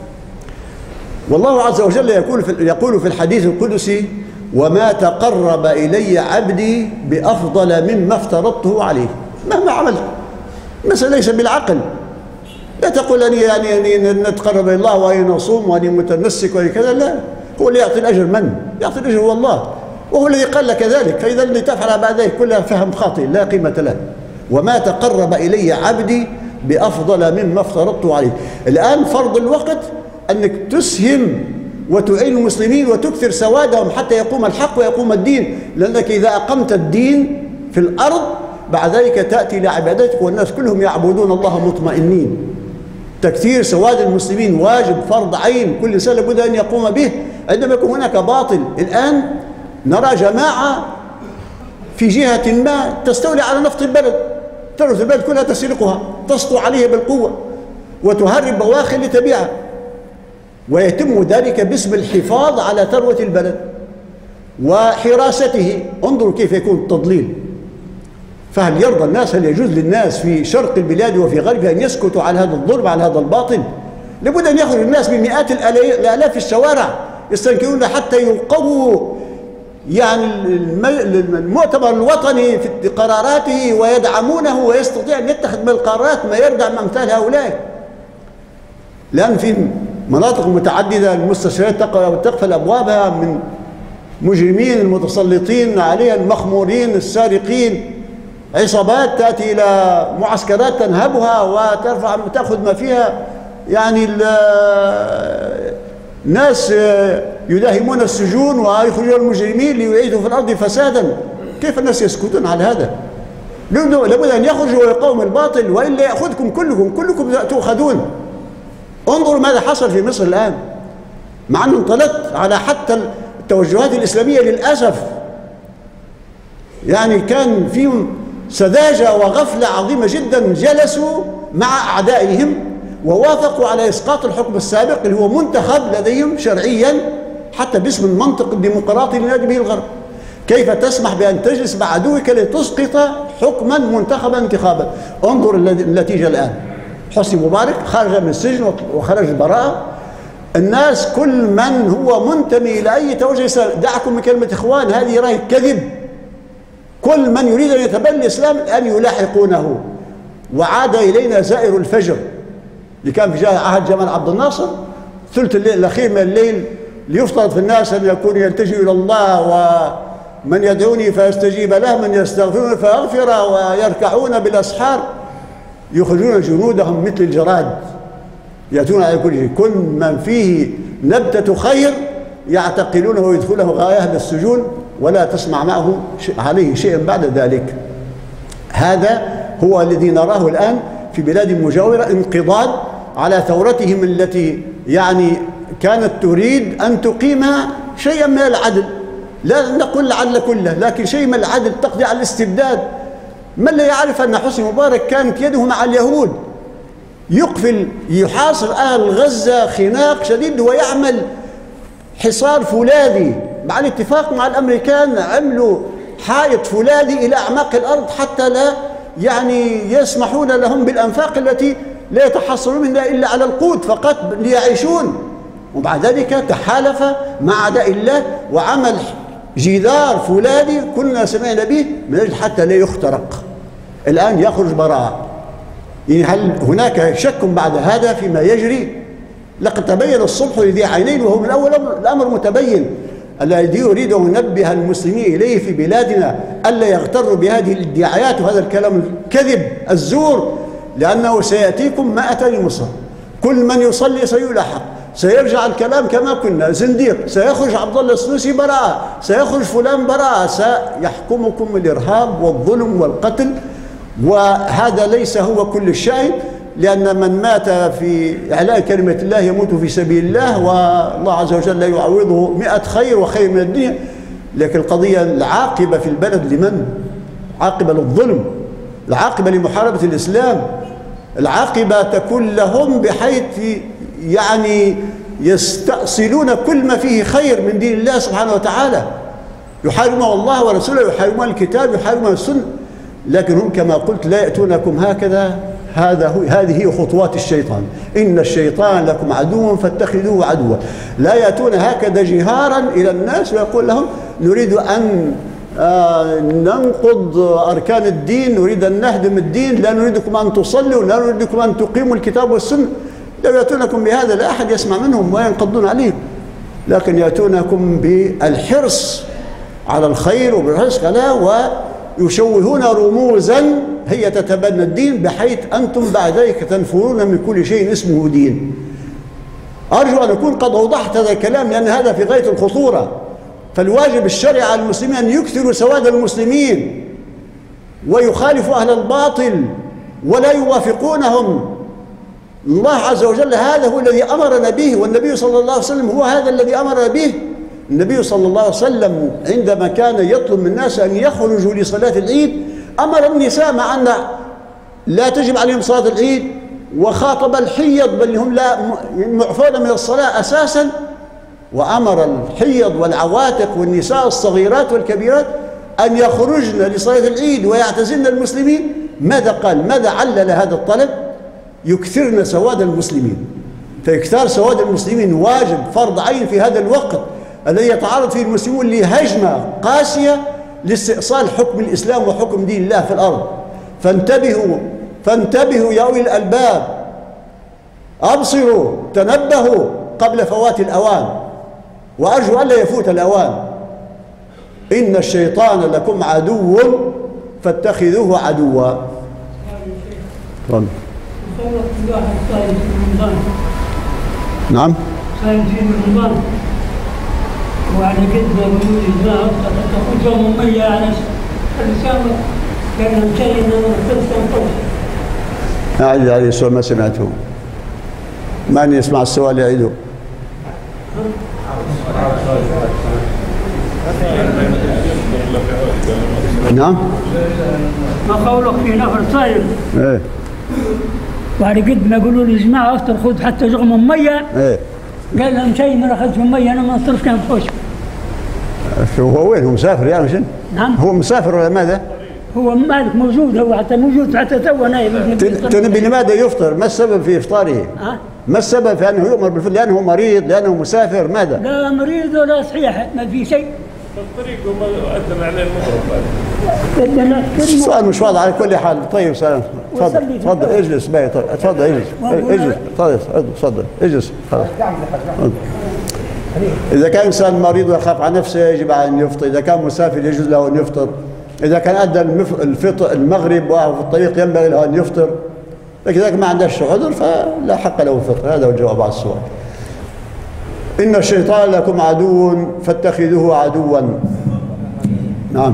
والله عز وجل يقول في يقول في الحديث القدسي: وما تقرب إلي عبدي بأفضل مما افترضته عليه مهما عملت. مثلا ليس بالعقل، لا تقول أني يعني أني نتقرب إلى الله وأني نصوم وأني متنسك وأني كذا، لا، هو اللي يعطي الأجر. من يعطي الأجر هو الله، وهو الذي قال لك ذلك. فإذا اللي تفعل بعد ذلك كلها فهم خاطئ لا قيمة له. وما تقرب إلي عبدي بأفضل مما افترضته عليه. الآن فرض الوقت أنك تسهم وتعين المسلمين وتكثر سوادهم حتى يقوم الحق ويقوم الدين، لأنك إذا أقمت الدين في الأرض بعد ذلك تأتي لعبادتك والناس كلهم يعبدون الله مطمئنين. تكثير سواد المسلمين واجب فرض عين كل إنسان لابد أن يقوم به عندما يكون هناك باطل. الآن نرى جماعة في جهة ما تستولي على نفط البلد، ترث البلد كلها تسرقها، تسطو عليه بالقوة وتهرب بواخر لتبيعها، ويتم ذلك باسم الحفاظ على ثروة البلد وحراسته. انظروا كيف يكون التضليل. فهل يرضى الناس، هل يجوز للناس في شرق البلاد وفي غربها أن يسكتوا على هذا الظلم على هذا الباطل؟ لابد أن يخرج الناس بمئات الآلاف في الشوارع يستنكرون حتى يلقوا يعني المؤتمر الوطني في قراراته ويدعمونه ويستطيع أن يتخذ من القرارات ما يردع أمثال هؤلاء. الآن في مناطق متعددة المستشفيات تقفل أبوابها من مجرمين المتسلطين عليها، المخمورين السارقين، عصابات تأتي إلى معسكرات تنهبها وترفع تأخذ ما فيها. يعني الناس يداهمون السجون ويخرجون المجرمين ليعيدوا في الأرض فسادا. كيف الناس يسكتون على هذا؟ لابد أن يخرجوا ويقاوموا الباطل وإلا يأخذكم كلكم كلكم تؤخذون. انظروا ماذا حصل في مصر الآن، مع أن انطلقت على حتى التوجهات الإسلامية للأسف. يعني كان فيهم سذاجة وغفلة عظيمة جدا، جلسوا مع أعدائهم ووافقوا على إسقاط الحكم السابق اللي هو منتخب لديهم شرعيا حتى باسم المنطق الديمقراطي اللي نادي به الغرب. كيف تسمح بأن تجلس مع عدوك لتسقط حكما منتخبا انتخابا؟ انظر النتيجة الآن. حسني مبارك خرج من السجن وخرج براءة. الناس كل من هو منتمي إلى أي توجه، دعكم من كلمة إخوان، هذه راي كذب. كل من يريد أن يتبنى الإسلام أن يلاحقونه. وعاد إلينا زائر الفجر اللي كان في عهد جمال عبد الناصر، ثلث الليل الأخير من الليل ليفترض في الناس أن يكونوا يلتجئوا إلى الله، ومن يدعوني فيستجيب له، من يستغفرون فيغفر، ويركعون بالأسحار. يخرجون جنودهم مثل الجراد يأتون على كل شيء. كل من فيه نبتة خير يعتقلونه ويدخله غاية للسجون ولا تسمع معه عليه شيء بعد ذلك. هذا هو الذي نراه الآن في بلاد مجاورة، انقضاض على ثورتهم التي يعني كانت تريد أن تقيم شيئا من العدل. لا نقول لعل كله، لكن شيء من العدل تقضي على الاستبداد. من لا يعرف أن حسني مبارك كانت يده مع اليهود، يقفل يحاصر أهل غزة خناق شديد ويعمل حصار فولاذي مع الاتفاق مع الأمريكان. عملوا حائط فولاذي إلى أعماق الأرض حتى لا يعني يسمحون لهم بالأنفاق التي لا يتحصلون منها إلا على القوت فقط ليعيشون. وبعد ذلك تحالف مع أعداء الله وعمل جدار فولاذي كلنا سمعنا به من أجل حتى لا يخترق. الآن يخرج براءة. يعني هل هناك شك بعد هذا فيما يجري؟ لقد تبين الصبح لذي عينين، وهو من الأول الأمر متبين. الذي يريد أن ينبه المسلمين إليه في بلادنا ألا يغتروا بهذه الادعاءات وهذا الكلام الكذب الزور، لأنه سيأتيكم ما أتى لمصر. كل من يصلي سيلاحق، سيرجع الكلام كما كنا زنديق، سيخرج عبد الله السنوسي براءة، سيخرج فلان براءة، سيحكمكم الإرهاب والظلم والقتل. وهذا ليس هو كل الشيء. لأن من مات في إعلاء كلمة الله يموت في سبيل الله، والله عز وجل لا يعوضه مئة خير وخير من الدنيا. لكن القضية العاقبة في البلد لمن؟ عاقبة للظلم، العاقبة لمحاربة الإسلام، العاقبة تكون لهم بحيث يعني يستأصلون كل ما فيه خير من دين الله سبحانه وتعالى، يحاربون الله ورسوله، يحاربون الكتاب، يحاربون السنة. لكن هم كما قلت لا يأتونكم هكذا. هذا هو هذه هي خطوات الشيطان. إن الشيطان لكم عدو فاتخذوه عدوا. لا يأتون هكذا جهارا إلى الناس ويقول لهم نريد أن آه ننقض أركان الدين، نريد أن نهدم الدين، لا نريدكم أن تصلوا، لا نريدكم أن تقيموا الكتاب والسنة. لو يأتونكم بهذا لا أحد يسمع منهم وينقضون عليهم، لكن يأتونكم بالحرص على الخير وبالحرص على، ويشوهون رموزا هي تتبنى الدين، بحيث أنتم بعد ذلك تنفرون من كل شيء اسمه دين. أرجو أن أكون قد أوضحت هذا الكلام، لأن هذا في غاية الخطورة. فالواجب الشرعي على المسلمين أن يكثروا سواد المسلمين ويخالفوا أهل الباطل ولا يوافقونهم. الله عز وجل هذا هو الذي أمرنا به، والنبي صلى الله عليه وسلم هو هذا الذي أمرنا به. النبي صلى الله عليه وسلم عندما كان يطلب من الناس أن يخرجوا لصلاة العيد أمر النساء مع أن لا تجب عليهم صلاة العيد، وخاطب الحيض بل هم لا معفون من الصلاة أساسا، وأمر الحيض والعواتق والنساء الصغيرات والكبيرات أن يخرجن لصلاة العيد ويعتزلن المسلمين. ماذا قال؟ ماذا علل هذا الطلب؟ يكثرن سواد المسلمين. فإكثار سواد المسلمين واجب فرض عين في هذا الوقت الذي يتعرض فيه المسلمون لهجمة قاسية لاستئصال حكم الإسلام وحكم دين الله في الأرض. فانتبهوا فانتبهوا يا أولي الألباب، أبصروا، تنبهوا قبل فوات الأوان، وأرجو ألا يفوت الأوان. إن الشيطان لكم عدو فاتخذوه عدوا. نعم. صايم في رمضان وعلى قد ما يقولوا الإجماع تاخذ يوم مية على الإنسان كان مشينا ونفسنا نفوز. أعيد عليه السؤال، ما سمعته. من يسمع السؤال يعيده. نعم. ما قولك في نفر صايم؟ ايه. وعلى قد ما يقولوا لي جماعة افطر خذ حتى جغم مية. ايه. قال لهم شيء ما اخذت مية انا ما اصرف كان فوش. هو وين؟ هو مسافر يعني شنو؟ نعم. هو مسافر ولا ماذا؟ هو مالك موجود، هو حتى موجود حتى تو نايم. تنبي لماذا يفطر؟ ما السبب في افطاره؟ أه؟ ما السبب في انه يؤمر بالفطر؟ لانه مريض، لانه مسافر، ماذا؟ لا مريض ولا صحيح، ما في شيء. الطريق وما أذن عليه المضرب. السؤال مش واضح على كل حال. طيب سلام. تفضل تفضل اجلس باي. تفضل اجلس اجلس تفضل تفضل اجلس خلاص. إذا كان إنسان مريض ويخاف على نفسه يجب أن يفطر، إذا كان مسافر يجوز له أن يفطر، إذا كان أدى الفطر المغرب وهو في الطريق ينبغي له أن يفطر، لكن إذا ما عندهش عذر فلا حق له الفطر. هذا هو الجواب على السؤال. إن الشيطان لكم عدو فاتخذوه عدوا. نعم.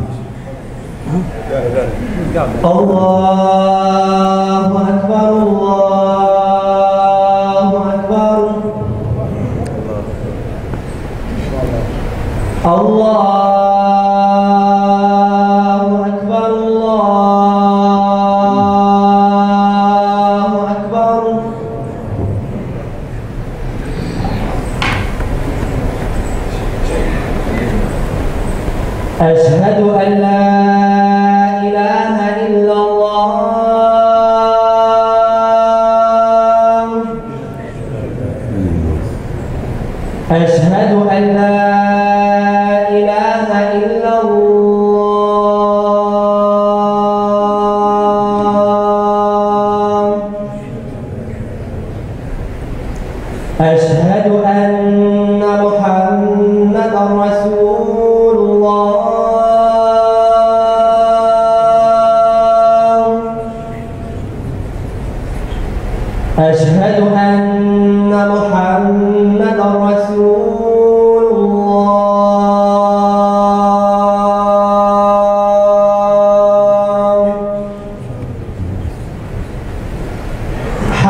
الله أكبر الله أكبر الله أكبر الله أكبر. أشهد أن لا إله إلا الله. أشهد أن لا إله إلا الله. أشهد أن محمدا رسول الله. أشهد أن محمدا رسول الله.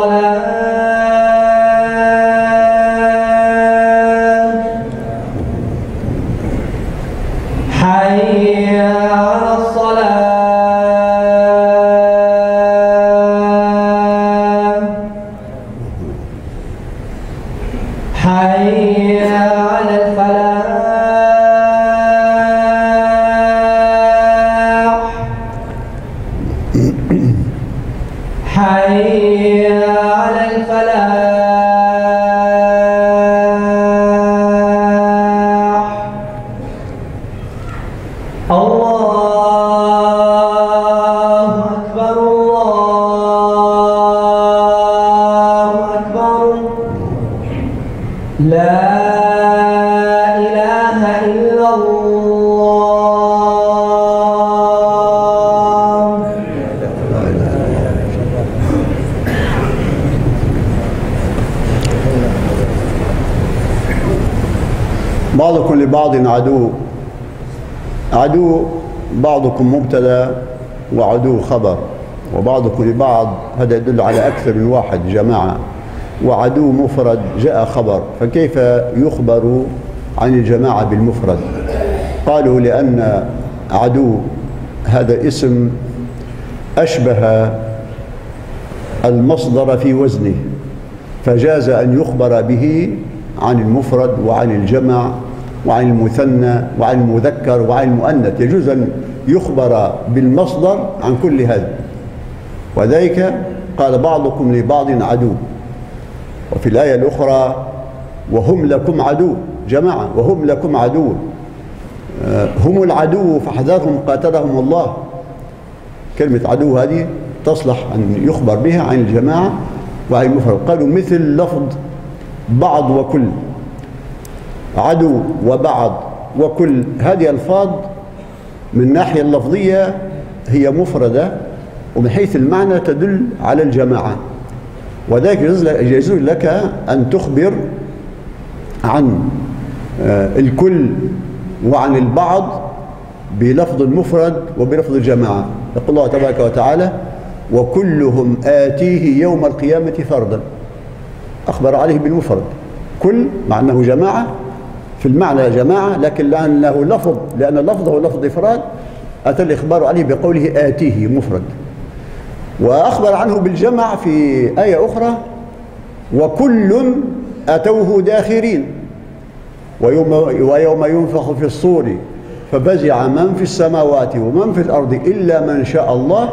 حي على الصلاة حي على الفلاح حي على الفلاح الله أكبر الله أكبر لا إله إلا الله. بعضكم لبعض عدو. عدو بعضكم مبتدا وعدو خبر، وبعضكم لبعض هذا يدل على أكثر من واحد جماعة، وعدو مفرد جاء خبر، فكيف يخبر عن الجماعة بالمفرد؟ قالوا لأن عدو هذا اسم أشبه المصدر في وزنه، فجاز أن يخبر به عن المفرد وعن الجمع وعن المثنى وعن المذكر وعن المؤنث، يجوز أن يخبر بالمصدر عن كل هذا. وذلك قال بعضكم لبعض عدو. وفي الآية الأخرى وهم لكم عدو، جماعة، وهم لكم عدو، هم العدو فاحذرهم قاتلهم الله. كلمة عدو هذه تصلح أن يخبر بها عن الجماعة وعن المفرد. قالوا مثل لفظ بعض وكل، عدو وبعض وكل، هذه ألفاظ من الناحية اللفظية هي مفردة، ومن حيث المعنى تدل على الجماعة. وذلك يجوز لك أن تخبر عن الكل وعن البعض بلفظ المفرد وبلفظ الجماعة. يقول الله تبارك وتعالى وكلهم آتيه يوم القيامة فردا، أخبر عليه بالمفرد. كل مع أنه جماعة، في المعنى جماعة، لكن لأنه لفظ، لأن لفظه لفظ إفراد، أتى الإخبار عليه بقوله آتيه مفرد. وأخبر عنه بالجمع في آية أخرى وكل أتوه داخرين ويوم, ويوم ينفخ في الصور ففزع من في السماوات ومن في الأرض إلا من شاء الله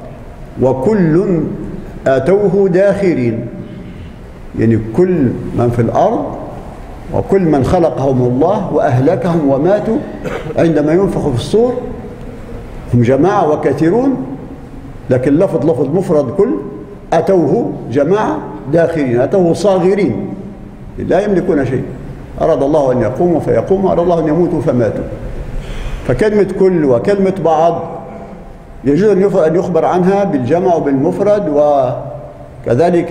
وكل أتوه داخرين، يعني كل من في الأرض وكل من خلقهم الله وأهلكهم وماتوا عندما ينفخ في الصور هم جماعة وكثيرون، لكن لفظ لفظ مفرد كل، أتوه جماعة داخرين، أتوه صاغرين لا يملكون شيء، أراد الله أن يقوموا فيقوموا، أراد الله أن يموتوا فماتوا. فكلمة كل وكلمة بعض يجوز أن يخبر عنها بالجمع وبالمفرد. وكذلك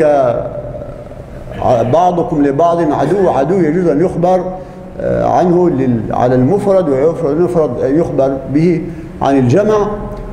بعضكم لبعض عدو، عدو يجوز أن يخبر عنه على المفرد، ويفرد يخبر به عن الجمع.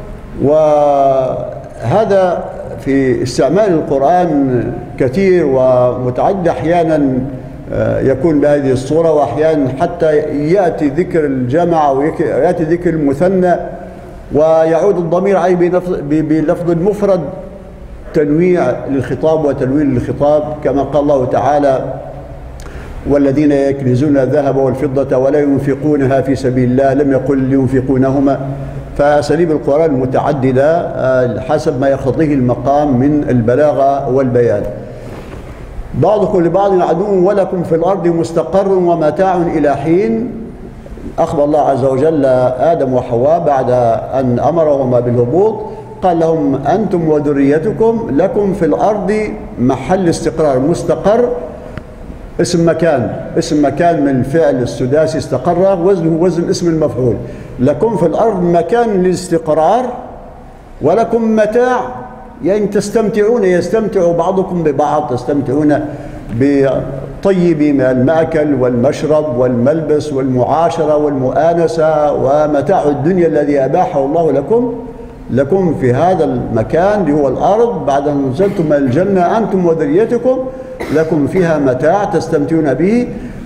وهذا في استعمال القرآن كثير ومتعدد، أحيانا يكون بهذه الصورة، وأحيانا حتى يأتي ذكر الجمع ويأتي ذكر المثنى ويعود الضمير عليه بلفظ المفرد، تنويع للخطاب وتنوير للخطاب، كما قال الله تعالى والذين يكنزون الذهب والفضة ولا ينفقونها في سبيل الله لم يقل لينفقونهما. فأساليب القرآن متعددة حسب ما يقتضيه المقام من البلاغة والبيان. بعضكم لبعض عدو ولكم في الأرض مستقر ومتاع إلى حين. أخبر الله عز وجل آدم وحواء بعد أن أمرهما بالهبوط، قال لهم أنتم وذريتكم لكم في الأرض محل استقرار. مستقر اسم مكان، اسم مكان من الفعل السداسي استقر، وزنه وزن اسم المفعول. لكم في الأرض مكان للاستقرار ولكم متاع، يعني تستمتعون، يستمتع بعضكم ببعض، تستمتعون بطيب من المأكل والمشرب والملبس والمعاشرة والمؤانسة ومتاع الدنيا الذي أباحه الله لكم لكم في هذا المكان اللي هو الأرض بعد أن نزلتم من الجنة أنتم وذريتكم لكم فيها متاع تستمتعون به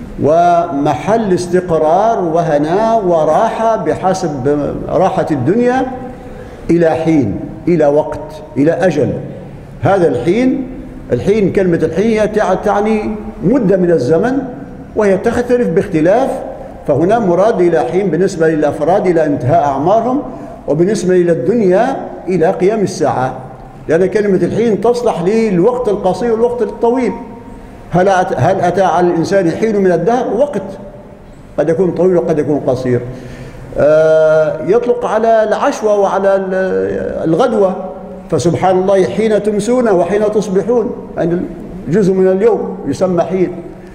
ومحل استقرار وهناء وراحة بحسب راحة الدنيا إلى حين، إلى وقت، إلى أجل. هذا الحين، الحين كلمة الحين تعني مدة من الزمن وهي تختلف باختلاف، فهنا مراد إلى حين بالنسبة للأفراد إلى انتهاء أعمارهم، وبالنسبة إلى الدنيا إلى قيام الساعة، لأن كلمة الحين تصلح للوقت القصير والوقت الطويل. هل هل أتى على الإنسان حين من الدهر؟ وقت قد يكون طويل وقد يكون قصير. يطلق على العشوة وعلى الغدوة، فسبحان الله حين تمسون وحين تصبحون، يعني جزء من اليوم يسمى حين.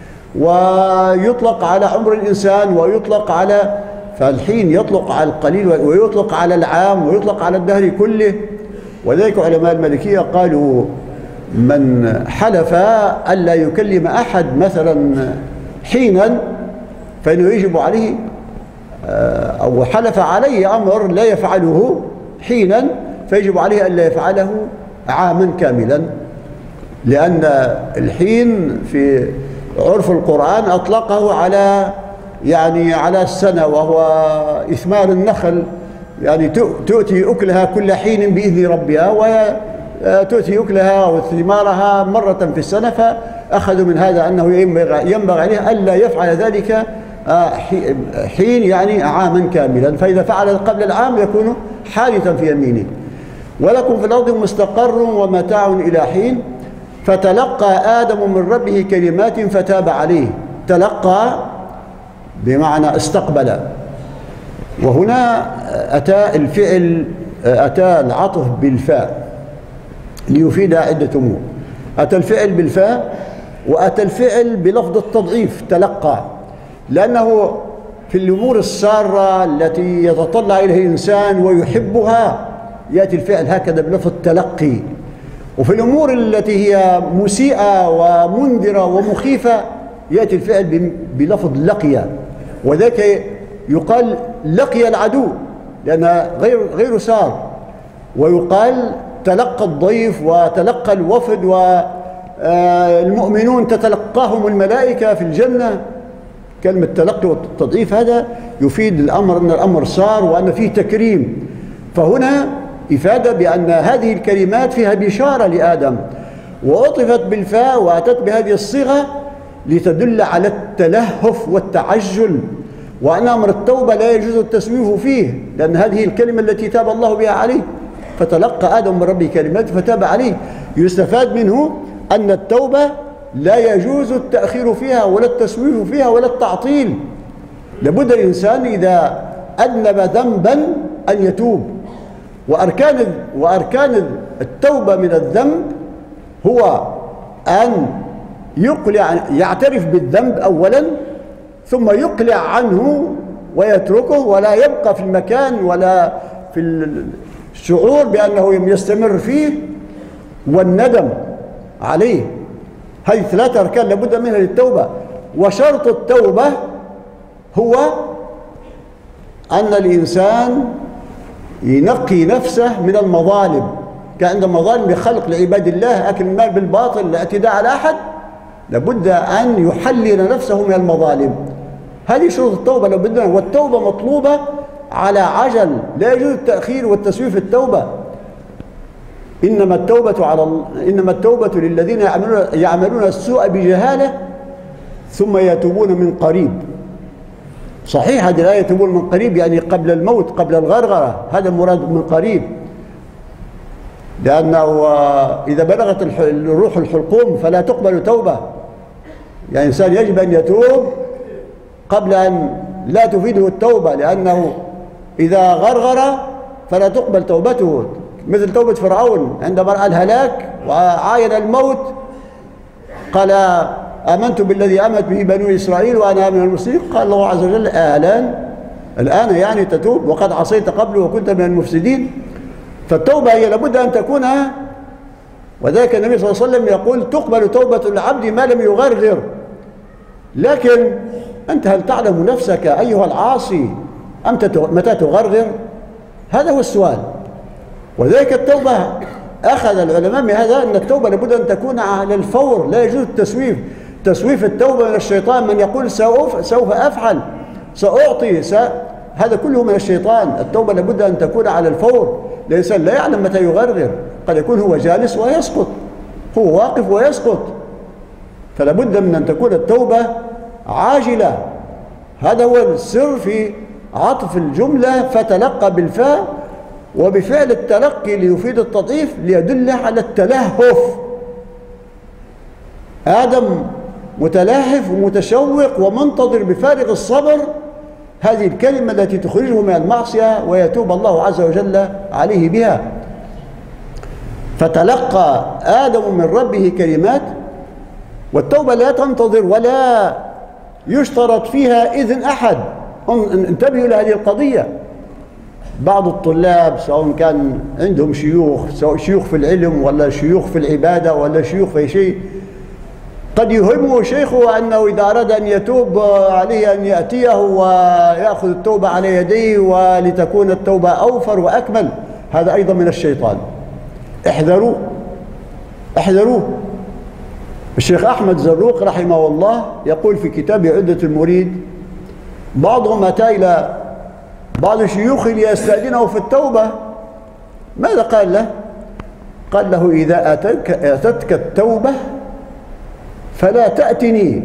ويطلق على عمر الإنسان ويطلق على، فالحين يطلق على القليل ويطلق على العام ويطلق على الدهر كله. وذلك علماء المالكية قالوا من حلف ألا يكلم أحد مثلا حينا فإنه يجب عليه، أو حلف عليه أمر لا يفعله حينا فيجب عليه ألا يفعله عاما كاملا، لأن الحين في عرف القرآن أطلقه على يعني على السنة، وهو إثمار النخل، يعني تؤتي أكلها كل حين بإذن ربها، وتؤتي أكلها وثمارها مرة في السنة، فأخذوا من هذا أنه ينبغي عليه ألا يفعل ذلك حين يعني عاما كاملا، فإذا فعل قبل العام يكون حادثا في يمينه. ولكم في الأرض مستقر ومتاع إلى حين. فتلقى آدم من ربه كلمات فتاب عليه. تلقى بمعنى استقبل، وهنا أتى الفعل، أتى العطف بالفاء ليفيد عدة أمور. أتى الفعل بالفاء وأتى الفعل بلفظ التضعيف تلقى، لأنه في الأمور السارة التي يتطلع إليها الإنسان ويحبها يأتي الفعل هكذا بلفظ التلقي، وفي الأمور التي هي مسيئة ومنذرة ومخيفة يأتي الفعل بلفظ لقي، وذلك يقال لقي العدو لأنها غير غير سار، ويقال تلقى الضيف وتلقى الوفد، والمؤمنون تتلقاهم الملائكة في الجنة. كلمة تلقي والتضعيف هذا يفيد الأمر أن الأمر صار وأن فيه تكريم، فهنا إفادة بأن هذه الكلمات فيها بشارة لآدم، وأطفت بالفاء وأتت بهذه الصيغة لتدل على التلهف والتعجل، وأن أمر التوبة لا يجوز التسويف فيه، لأن هذه الكلمة التي تاب الله بها عليه. فتلقى آدم من ربه كلمات فتاب عليه. يستفاد منه أن التوبة لا يجوز التأخير فيها ولا التسويف فيها ولا التعطيل. لابد الإنسان إذا أذنب ذنبا أن يتوب، وأركان وأركان التوبة من الذنب هو أن يقلع، يعترف بالذنب أولا، ثم يقلع عنه ويتركه ولا يبقى في المكان ولا في الشعور بأنه يستمر فيه، والندم عليه. هذه ثلاثة أركان لابد منها للتوبة. وشرط التوبة هو أن الإنسان ينقي نفسه من المظالم، كعند مظالم بخلق لعباد الله، أكل المال بالباطل، الاعتداء على أحد، لابد أن يحلل نفسه من المظالم. هذه شروط التوبة لابد، والتوبة مطلوبة على عجل، لا يجوز التأخير والتسويف التوبة. إنما التوبة على إنما التوبة للذين يعملون يعملون السوء بجهالة ثم يتوبون من قريب. صحيح هذه الآية يتوبون من قريب يعني قبل الموت، قبل الغرغرة، هذا المراد من قريب، لأنه إذا بلغت الروح الحلقوم فلا تقبل توبة. يعني الإنسان يجب أن يتوب قبل أن لا تفيده التوبة، لأنه إذا غرغر فلا تقبل توبته، مثل توبة فرعون عندما رأى الهلاك وعاين الموت قال آمنت بالذي آمنت به بنو إسرائيل وأنا من المسلمين. قال الله عز وجل الآن الآن يعني تتوب وقد عصيت قبل وكنت من المفسدين. فالتوبة هي لابد أن تكون، وذلك النبي صلى الله عليه وسلم يقول تقبل توبة العبد ما لم يغرغر. لكن أنت هل تعلم نفسك أيها العاصي متى تغرغر؟ هذا هو السؤال. وذلك التوبة أخذ العلماء من هذا أن التوبة لابد أن تكون على الفور، لا يجوز التسويف. تسويف التوبة من الشيطان، من يقول سوف, سوف أفعل، سأعطي، س... هذا كله من الشيطان. التوبة لابد أن تكون على الفور. الإنسان لا يعلم متى يغرغر، قد يكون هو جالس ويسقط، هو واقف ويسقط، فلا بد من أن تكون التوبة عاجلة. هذا هو السر في عطف الجملة فتلقى بالفاء وبفعل التلقي ليفيد التضعيف ليدل على التلهف. آدم متلهف ومتشوق ومنتظر بفارغ الصبر هذه الكلمة التي تخرجه من المعصية ويتوب الله عز وجل عليه بها. فتلقى آدم من ربه كلمات، والتوبة لا تنتظر ولا يشترط فيها إذن أحد. انتبهوا لهذه القضية. بعض الطلاب سواء كان عندهم شيوخ، سواء شيوخ في العلم ولا شيوخ في العبادة ولا شيوخ في شيء، قد يهمه شيخه أنه إذا أراد أن يتوب عليه أن يأتيه ويأخذ التوبة على يديه ولتكون التوبة أوفر وأكمل. هذا أيضا من الشيطان. احذروا احذروا. الشيخ أحمد زروق رحمه الله يقول في كتاب عدة المريد: بعضهم أتى إلى بعض شيوخه ليستأذنه في التوبة. ماذا قال له؟ قال له: إذا أتتك, أتتك التوبة فلا تأتني،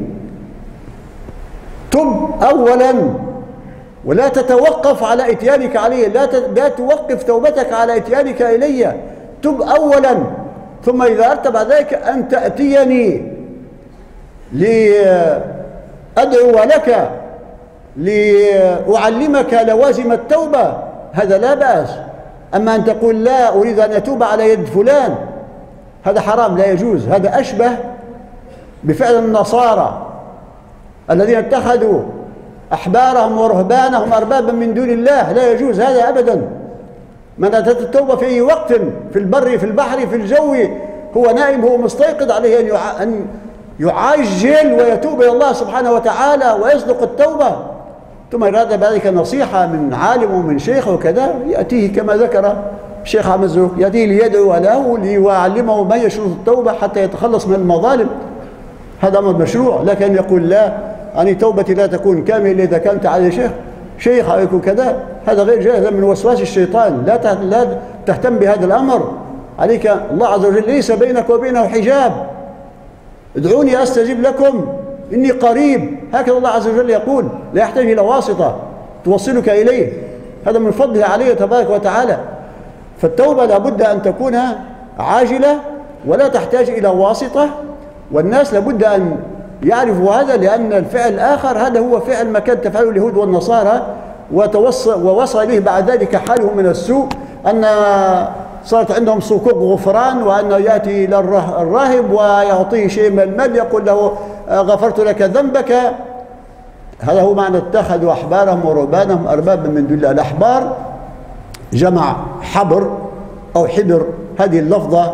تب أولا ولا تتوقف على إتيانك علي، لا لا توقف توبتك على إتيانك إلي، تب أولا، ثم إذا أردت بعد ذلك أن تأتيني لأدعو لك لأعلمك لوازم التوبة، هذا لا بأس. أما أن تقول لا أريد أن أتوب على يد فلان، هذا حرام لا يجوز. هذا أشبه بفعل النصارى الذين اتخذوا أحبارهم ورهبانهم أربابا من دون الله، لا يجوز هذا أبدا. من أتت التوبة في أي وقت، في البر في البحر في الجو، هو نائم هو مستيقظ، عليه أن يعجل ويتوب إلى الله سبحانه وتعالى ويصدق التوبة. ثم أراد ذلك نصيحة من عالم ومن شيخ وكذا، يأتيه كما ذكر الشيخ أحمد زروق، يأتيه ليدعو له ليعلمه ما يشروط التوبة حتى يتخلص من المظالم. هذا أمر مشروع. لكن يقول لا، أنا توبتي لا تكون كاملة إذا كانت على شيخ شيخ أو يكون كذا، هذا غير جائز، من وسواس الشيطان. لا لا تهتم بهذا الأمر. عليك الله عز وجل ليس بينك وبينه حجاب. ادعوني أستجب لكم إني قريب، هكذا الله عز وجل يقول، لا يحتاج إلى واسطة توصلك إليه. هذا من فضله عليه تبارك وتعالى. فالتوبة لابد أن تكون عاجلة ولا تحتاج إلى واسطة، والناس لابد أن يعرفوا هذا، لأن الفعل الآخر هذا هو فعل ما كان تفعله اليهود والنصارى، ووصل إليه بعد ذلك حالهم من السوء، أن صارت عندهم صكوك غفران، وأنه يأتي إلى الراهب ويعطيه شيء من المال يقول له غفرت لك ذنبك. هذا هو معنى اتخذوا أحبارهم ورهبانهم أربابا من دون الله. الأحبار جمع حبر أو حبر، هذه اللفظة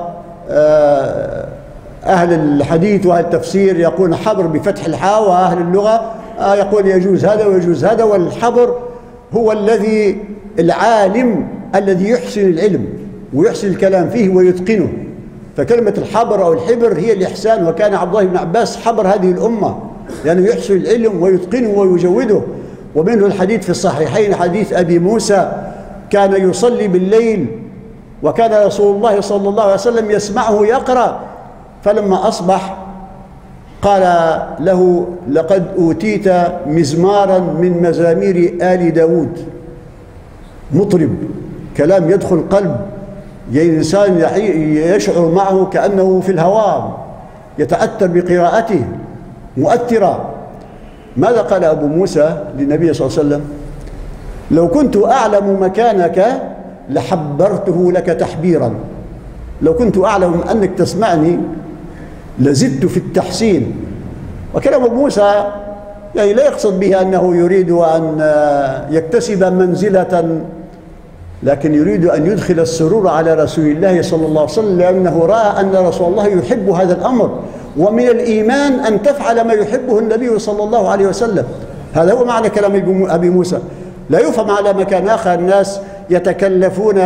أهل الحديث وأهل التفسير يقول حبر بفتح الحاء، وأهل اللغة يقول يجوز هذا ويجوز هذا. والحبر هو الذي العالم الذي يحسن العلم ويحسن الكلام فيه ويتقنه. فكلمة الحبر أو الحبر هي الإحسان، وكان عبد الله بن عباس حبر هذه الأمة، لأنه يعني يحسن العلم ويتقنه ويجوده. ومنه الحديث في الصحيحين حديث أبي موسى كان يصلي بالليل، وكان رسول الله صلى الله عليه وسلم يسمعه يقرأ، فلما أصبح قال له لقد أوتيت مزمارا من مزامير آل داود. مطرب، كلام يدخل القلب، الإنسان يشعر معه كأنه في الهواء، يتأثر بقراءته، مؤثرة. ماذا قال أبو موسى للنبي صلى الله عليه وسلم؟ لو كنت أعلم مكانك لحبرته لك تحبيرا. لو كنت أعلم أنك تسمعني لزدت في التحسين. وكلام أبو موسى يعني لا يقصد به أنه يريد أن يكتسب منزلة، لكن يريد أن يدخل السرور على رسول الله صلى الله عليه وسلم، لأنه رأى أن رسول الله يحب هذا الأمر، ومن الإيمان أن تفعل ما يحبه النبي صلى الله عليه وسلم. هذا هو معنى كلام أبي موسى. لا يفهم على مكان آخر الناس يتكلفون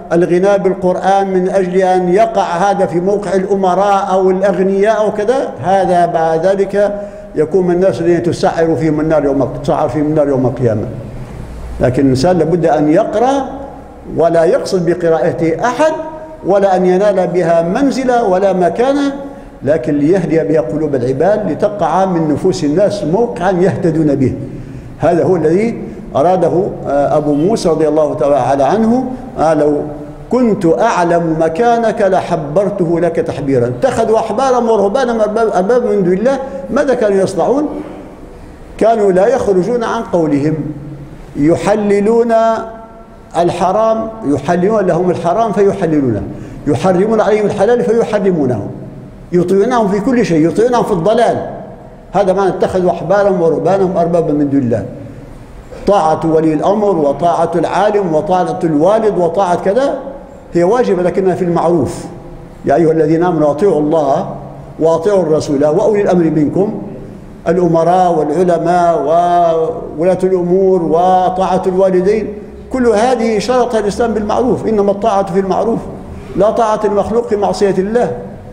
الغناء بالقرآن من أجل أن يقع هذا في موقع الأمراء أو الأغنياء أو كذا، هذا بعد ذلك يكون من الناس الذين تسعر فيهم النار يوم تسعر فيهم النار يوم القيامة. لكن الإنسان لابد أن يقرأ ولا يقصد بقراءته أحد، ولا أن ينال بها منزلة ولا مكانة، لكن ليهدي بها قلوب العباد لتقع من نفوس الناس موقعا يهتدون به. هذا هو الذي أراده أبو موسى رضي الله تعالى عنه. قال لو كنت أعلم مكانك لحبرته لك تحبيرا. اتخذوا أحبارهم ورهبانهم أربابا من دون الله. ماذا كانوا يصنعون؟ كانوا لا يخرجون عن قولهم، يحللون الحرام، يحللون لهم الحرام فيحللونه، يحرمون عليهم الحلال فيحرمونه، يطيعونهم في كل شيء، يطيعونهم في الضلال. هذا معنى اتخذوا أحبارهم ورهبانهم أربابا من دون الله. طاعة ولي الأمر وطاعة العالم وطاعة الوالد وطاعة كذا هي واجبة لكنها في المعروف. يا أيها الذين آمنوا أطيعوا الله وأطيعوا الرسول وأولي الأمر منكم، الأمراء والعلماء وولاة الأمور وطاعة الوالدين، كل هذه شرط الإسلام بالمعروف. إنما الطاعة في المعروف، لا طاعة المخلوق في معصية الله.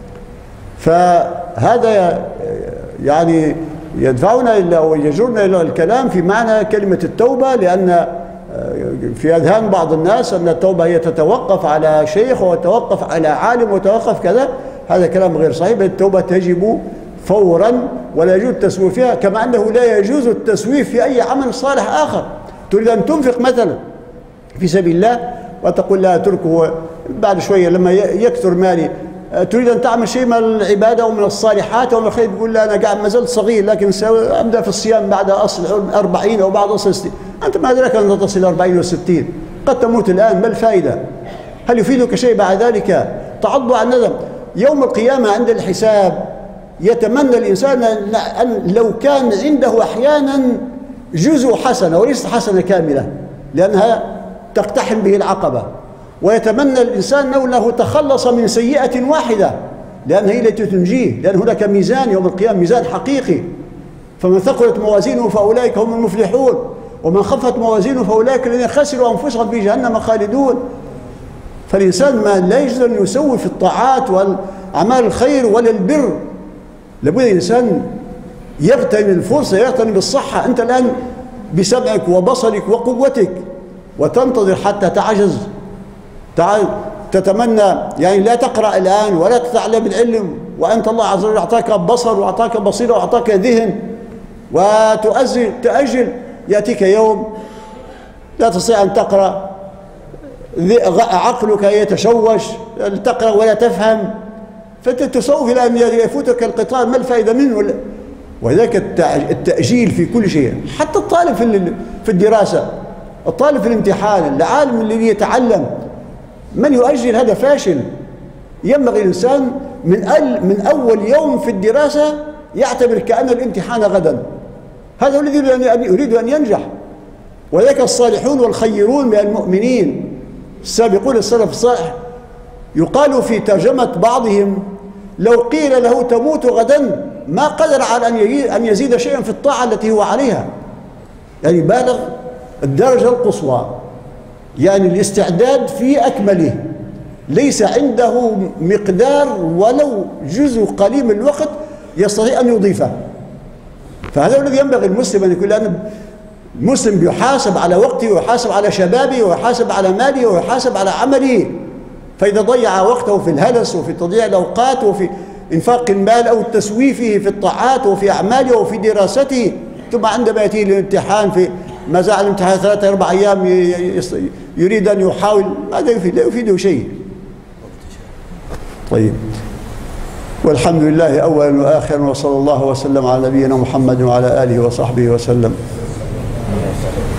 فهذا يعني يدفعنا إلى ويجرنا إلى الكلام في معنى كلمة التوبة، لأن في أذهان بعض الناس أن التوبة هي تتوقف على شيخ وتتوقف على عالم وتوقف كذا. هذا كلام غير صحيح. التوبة تجب فورا ولا يجوز التسويف فيها، كما أنه لا يجوز التسويف في أي عمل صالح آخر. تريد أن تنفق مثلا في سبيل الله وتقول لا أتركه بعد شوية لما يكثر مالي، تريد أن تعمل شيء من العبادة ومن الصالحات ومن الخير، تقول لا أنا قاعد ما زلت صغير لكن أبدأ في الصيام بعد أصل أربعين أو بعد أصل ستين. أنت ما أدرك أن تصل أربعين وستين، قد تموت الآن، ما الفائدة؟ هل يفيدك شيء بعد ذلك؟ تعض عن ندم. يوم القيامة عند الحساب يتمنى الإنسان أن لو كان عنده أحيانا جزء حسنة وليس حسنة كاملة، لأنها تقتحم به العقبة. ويتمنى الإنسان لو له تخلص من سيئة واحدة، لأن هي التي تنجيه، لأن هناك ميزان يوم القيامة، ميزان حقيقي. فمن ثقلت موازينه فأولئك هم المفلحون، ومن خفت موازينه فأولئك الذين خسروا أنفسهم في جهنم خالدون. فالإنسان ما لا يجوز أن يسوي في الطاعات والأعمال الخير ولا البر. لابد الإنسان يغتنم الفرصة، يغتنم بالصحة. أنت الآن بسمعك وبصرك وقوتك، وتنتظر حتى تعجز، تتمنى يعني لا تقرأ الآن ولا تتعلم العلم، وأنت الله عز وجل أعطاك بصر وأعطاك بصيرة وأعطاك ذهن، وتؤجل تأجل. يأتيك يوم لا تستطيع أن تقرأ، عقلك يتشوش، تقرأ ولا تفهم، فتسوف إلى أن يفوتك القطار، ما الفائدة منه؟ وذلك التأجيل في كل شيء. حتى الطالب في الدراسة، الطالب في الامتحان، العالم الذي يتعلم، من يؤجل هذا فاشل. ينبغي الإنسان من من أول يوم في الدراسة يعتبر كأن الامتحان غدا. هذا هو الذي يريد أن ينجح. وذلك الصالحون والخيرون من المؤمنين السابقون السلف الصالح يقال في ترجمة بعضهم لو قيل له تموت غدا ما قدر على أن يزيد شيئا في الطاعة التي هو عليها. يعني بالغ الدرجة القصوى، يعني الاستعداد في أكمله، ليس عنده مقدار ولو جزء قليل من الوقت يستطيع أن يضيفه. فهذا الذي ينبغي المسلم أن يكون، لأن المسلم بيحاسب على وقته ويحاسب على شبابه ويحاسب على ماله ويحاسب على عمله. فإذا ضيع وقته في الهلس وفي تضييع الأوقات وفي إنفاق المال أو تسويفه في الطاعات وفي أعماله وفي دراسته، ثم عندما يأتي الامتحان في ما زال الامتحان ثلاثة أربع أيام يريد أن يحاول، ماذا يفيد؟ لا يفيده شيء. طيب، والحمد لله أولا وآخرا، وصلى الله وسلم على نبينا محمد وعلى آله وصحبه وسلم.